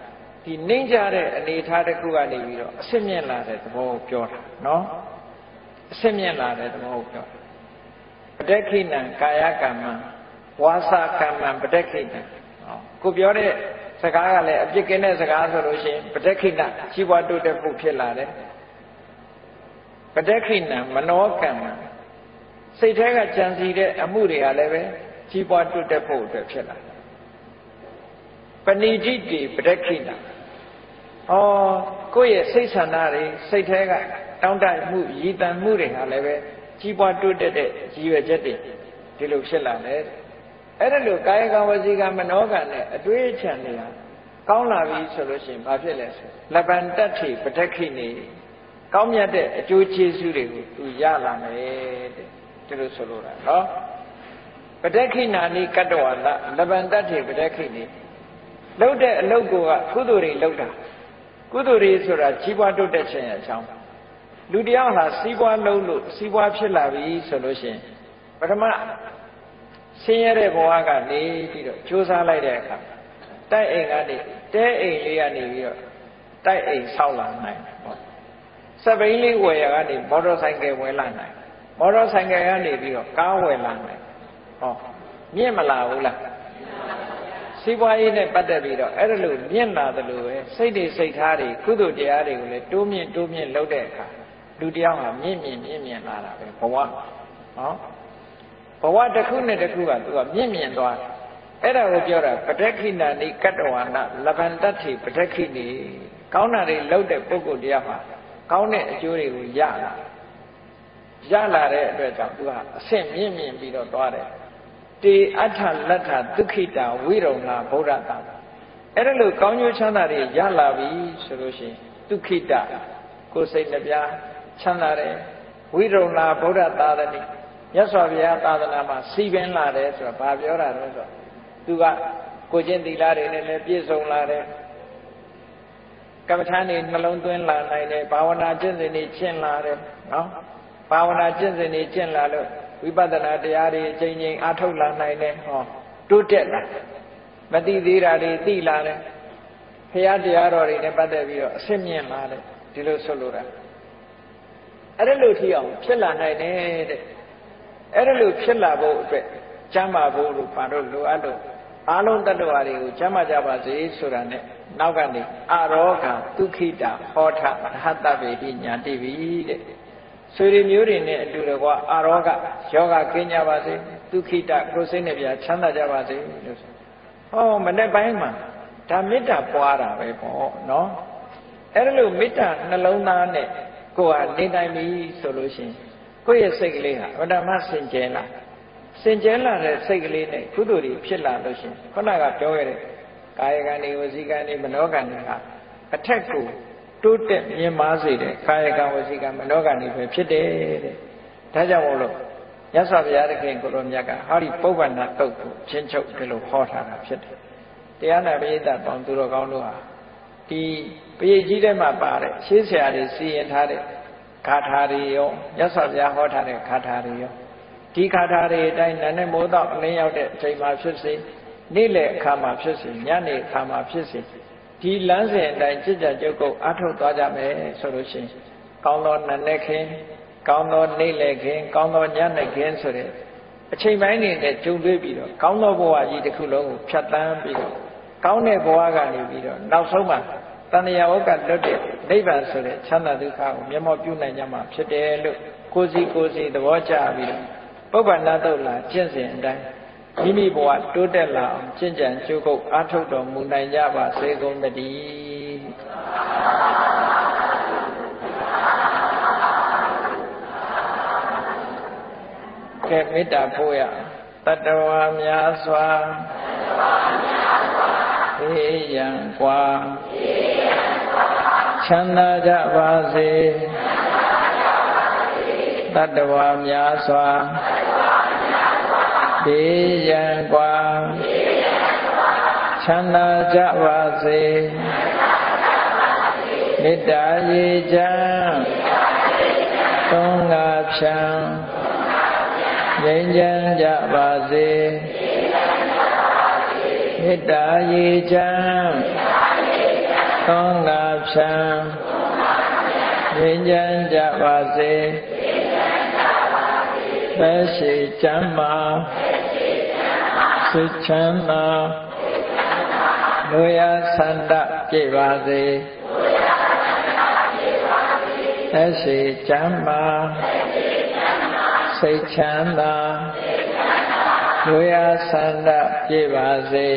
ဒီနှိမ့်ကြတဲ့အနေထားတစ်ခုကနေပြီးတော့အစစ်မြင့်လာတဲ့သဘောကိုပြောတာနော်အစစ်မြင့်လာတဲ့သဘောကိုပြောတာပဋိခိဏံကာယကမ္မဝါစာကမ္မပဋိခိဏံကိုပြောတဲ့စကားကလည်းအပြစ်ကင်းတဲ့စကားဆိုလို့ရှိရင်ပဋိခိဏကြီးပွားတိုးတက်ဖို့ဖြစ်လာတယ်ပဋိခိဏံမနောကမ္မစိတ်ထဲကကြံစီတဲ့အမှုတွေကလည်းပဲကြီးပွားတိုးတက်ဖို့အတွက်ဖြစ်လာတယ်ပဏိတိတိပဋိခိဏဩကိုယ့်ရဲ့စိတ်ဆန္ဒတွေစိတ်ထဲကတောင်းတမှုရည်တန်မှုတွေဟာလည်းပဲကြီးပွားတိုးတက်တဲ့ရည်ရွယ်ချက်တွေဒီလိုဖြစ်လာတယ်အဲ့ဒါလို့ကာယကံဝစီကံမနောကံနဲ့အတွေးအချံတွေဟာကောင်းလာပြီဆိုလို့ရှိရင်ဘာဖြစ်လဲဆိုလပ္ပန္တတ္ထိပဋိခိဏိကောင်းမြတ်တဲ့အကျိုးကျေးဇူးတွေကိုသူရလာမယ်တဲ့ဒီလိုဆိုလိုတာနော်ပဋိခိဏာနိကတ္တဝါလလပ္ပန္တတ္ထိပဋိခိဏိလှုပ်တဲ့အလုပ်ကိုကကုသိုလ်တွေလှုပ်တာကုသိုလ်တွေဆိုတာကြီးပွားတိုးတက်ခြင်းအကြောင်းလူတယောက်ဟာစီးပွားလုံးလို့စီးပွားဖြစ်လာပြီဆိုလို့ရှိရင်ပထမဆင်းရဲတဲ့ဘဝကနေပြီးတော့ကြိုးစားလိုက်တဲ့အခါတိုက်အိမ်ကနေတဲအိမ်လေးကနေပြီးတော့တိုက်အိမ်ဆောက်လာနိုင်ပေါ့စက်ဘိန်းလေးဝယ်ရကနေမော်တော်ဆိုင်ကယ်ဝယ်လာနိုင်မော်တော်ဆိုင်ကယ်ကနေပြီးတော့ကားဝယ်လာနိုင်ဟောမြင့်မလာဘူးလားစီးပွားရေးနဲ့ပတ်သက်ပြီးတော့အဲ့ဒါလို့မြင့်လာတယ်လို့ပဲစိတ်တွေစိတ်ထားတွေကုသိုလ်တရားတွေကိုလည်းတိုးမြင့်တိုးမြင့်လုပ်တဲ့အခါလူတယောက်ဟာမြင့်မြင့်မြင့်မြင့်လာတာပဲဘဝဟောဘဝတစ်ခုနဲ့တစ်ခုကသူကမြင့်မြင့်သွားတယ်အဲ့ဒါကိုပြောတာပဋိခိဏာနိကတ္တဝါနလပ္ပန္တတ္ထိပဋိခိဏိကောင်းတာတွေလုပ်တဲ့ပုဂ္ဂိုလ်တရားမှာကောင်းတဲ့အကျိုးတွေကိုရလာရလာတဲ့အတွက်ကြောင့်သူကအဆင့်မြင့်မြင့်ပြီးတော့သွားတယ်တေအဋ္ဌလတ္ထဒုက္ခိတာဝိရုံနာဗုဒ္ဓတာအဲ့ဒါလို့ကောင်းကျိုးချမ်းသာတွေရလာပြီဆိုလို့ရှိရင်ဒုက္ခိတကိုယ်စိတ်နှပြချမ်းသာတယ်ဝိရုံနာဗုဒ္ဓတာတတိမြတ်စွာဘုရားသာသနာမှာစီပင်လာတယ်ဆိုတာဘာပြောတာလဲဆိုတော့သူကကိုကျင့်သီလတွေနဲ့လည်းပြည့်စုံလာတယ်ကမ္မထာနေနှလုံးသွင်းလာနိုင်တယ်ဘာဝနာကျင့်စဉ်တွေကျင့်လာတယ်နော်ဘာဝနာကျင့်စဉ်တွေကျင့်လာလို့ဝိပဿနာတရားတွေအချိန်ချင်းအားထုတ်လာနိုင်တယ်ဟောတိုးတက်လာမသိသေးတာတွေသိလာတယ်ဘုရားတရားတော်တွေနဲ့ပတ်သက်ပြီးတော့အဆင့်မြင့်လာတယ်ဒီလိုဆိုလိုတာအဲ့ဒါလို့ထီအောင်ဖြစ်လာနိုင်တယ်တဲ့အဲ့ဒါလို့ဖြစ်လာဖို့အတွက်ကျမ်းမာဖို့လို့ဘာလို့လိုအပ်လို့အားလုံးတတ္တဝါတွေကိုကျမ်းမာကြပါစေဆိုတာနဲ့နောက်ကနေအရောဂံဒုက္ခိတာဟောထရဟတဗေတိညာတိပိတဲ့ဆွေတွေမျိုးတွေနဲ့အတူတကွအရောဂယောဂကင်းကြပါစေဒုက္ခိတကိုယ်စိတ်နဲ့ပြချမ်းသာကြပါစေလို့ဆိုဟောမနေ့ပိုင်းမှာဒါမေတ္တာပွားတာပဲပေါ့နော်အဲ့ဒါလို့မေတ္တာနှလုံးသားနဲ့ကိုယ်ဟာနေနိုင်ပြီဆိုလို့ရှိရင်ကိုယ့်ရဲ့စိတ်ကလေးဟာဗဒမစင်ကြဲလာစင်ကြဲလာတဲ့စိတ်ကလေးနဲ့ကုသိုလ်တွေဖြစ်လာလို့ရှိရင်ခုနကပြောခဲ့တဲ့ကာယကံတွေဝစီကံတွေမနောကံတွေဟာအထက်ကိုတိုးတက်မြင်မာစေတဲ့ကာယကံဝစီကံမနောကံတွေပဲဖြစ်တယ်တဲ့ဒါကြောင့်မို့လို့မြတ်စွာဘုရားသခင်ကိုရောမြတ်ကဟောဒီပုဗ္ဗန္နတုတ်ကိုချင်းချုပ်ဒီလိုဟောထားတာဖြစ်တယ်တရားနာပရိသတ်ပေါင်းသူတော်ကောင်းတို့ဟာဒီပရိကြီးထဲမှာပါတဲ့ရှေးဆရာတွေစီရင်ထားတဲ့ဂါထာတွေရောမြတ်စွာဘုရားဟောထားတဲ့ဂါထာတွေရောဒီဂါထာတွေအတိုင်းနာနဲ့မိုးတော့အလင်းရောက်တဲ့အချိန်မှာဖြစ်စေနေ့လယ်အခါမှာဖြစ်စေညနေအခါမှာဖြစ်စေဒီလမ်းစဉ်အတိုင်းจิตကြကြုတ်ကုတ်အထုတ်သွားကြမယ်ဆိုလို့ရှိရင်ကောင်းသောနာနဲ့ခင်ကောင်းသောနေ့လယ်ခင်ကောင်းသောညနေခင်ဆိုတဲ့အချိန်ပိုင်းတွေနဲ့ကြုံတွေ့ပြီးတော့ကောင်းသောဘဝကြီးတစ်ခုလုံးကိုဖြတ်တန်းပြီးတော့ကောင်းတဲ့ဘဝကနေပြီးတော့နောက်ဆုံးမှာတဏှာဝကလွတ်တဲ့နိဗ္ဗာန်ဆိုတဲ့ချမ်းသာဒုက္ခကိုမျက်မှောက်ပြုနိုင်ကြမှာဖြစ်တယ်လို့ကိုယ်စီကိုယ်စီသဘောကျပြီးတော့ပုဗ္ဗန္နတုတ်လာကျင့်စဉ်အတိုင်းမိမိဘဝတိုးတက်လာအောင်ကျင့်ကြံကြိုးကုပ်အားထုတ်တော်မူနိုင်ကြပါစေကုန်သတည်းကဲမေတ္တာပို့ရတတ္တဝါများစွာအေးရန်กว่าချမ်းသာကြပါစေတတ္တဝါများစွာအေးရန်กว่าချမ်းသာကြပါစေမေတ္တာရေချမ်းသုံးငါဖြံငြိမ်းချမ်းကြပါစေမေတ္တာရေချမ်းသောငါဖြံငြိမ်းချမ်းကြပါစေပဲရှိချမ်းသာစိတ်ချမ်းသာလူရဆန္ဒပြည့်ပါစေပဲရှိချမ်းသာစိတ်ချမ်းသာလူရဆန္ဒပြည့်ပါစေ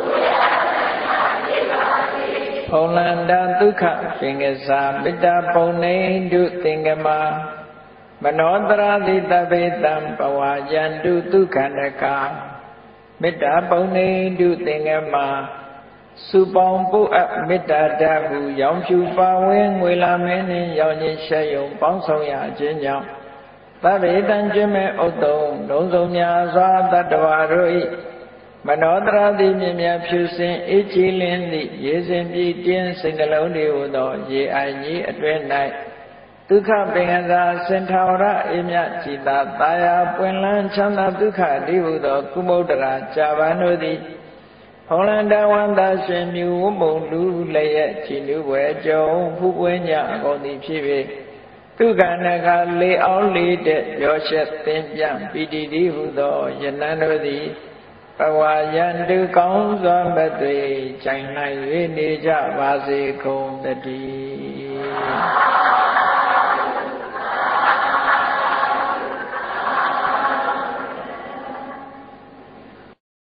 ဘုံလန္တဒုက္ခပင်ကစားမေတ္တာပုံနေတုသင်္ကမမနောတရာတိတပေတံဘဝယန္တုဒုက္ခန္တကမေတ္တာပုံနေတုသင်္ကမစုပေါင်းပုအပ်မေတ္တာဓာတ်ဟုရောင်ဖြူပါဝင်းငွေလာမင်းနှင့်ရောင်ချင်းရှက်ယုံပေါင်းဆောင်ရခြင်းကြောင့်သဗ္ဗေတံကျွမဲ့ဥတ္တုံလုံးစုံများစွာတတ္တဝါတို့၏မနောတရာတိမြင်မြဖြူစင်အေးကြည်လင်းသည့်ရေစင်ပြည့်တင်းစိတ်နှလုံးတွေဟူသောရေအိုင်ကြီးအတွင်း၌ဒုက္ခပင်ကစားစင်ထာဝရအေးမြကြည်သာတာယာပွင့်လန်းချမ်းသာဒုက္ခတိဟုသောကုမုဒ္ဒရာကြာပန်တို့သည်ဘုံလန္တဝန္တာရှင်မြူဝမုံလူလည်းရဲ့ကြည်နူးပွဲကြုံဖူးပွဲညအကုန်သည်ဖြစ်၍ဒုက္ခနကလေအောင်လေးတဲ့ပြောရှက်သင်ပြပီတိတိဟုသောယနန္တို့သည်ဘဝယန္တုကောင်းစွာမသွေကြိုင်နိုင်၍နေကြပါစေကုန်တည်း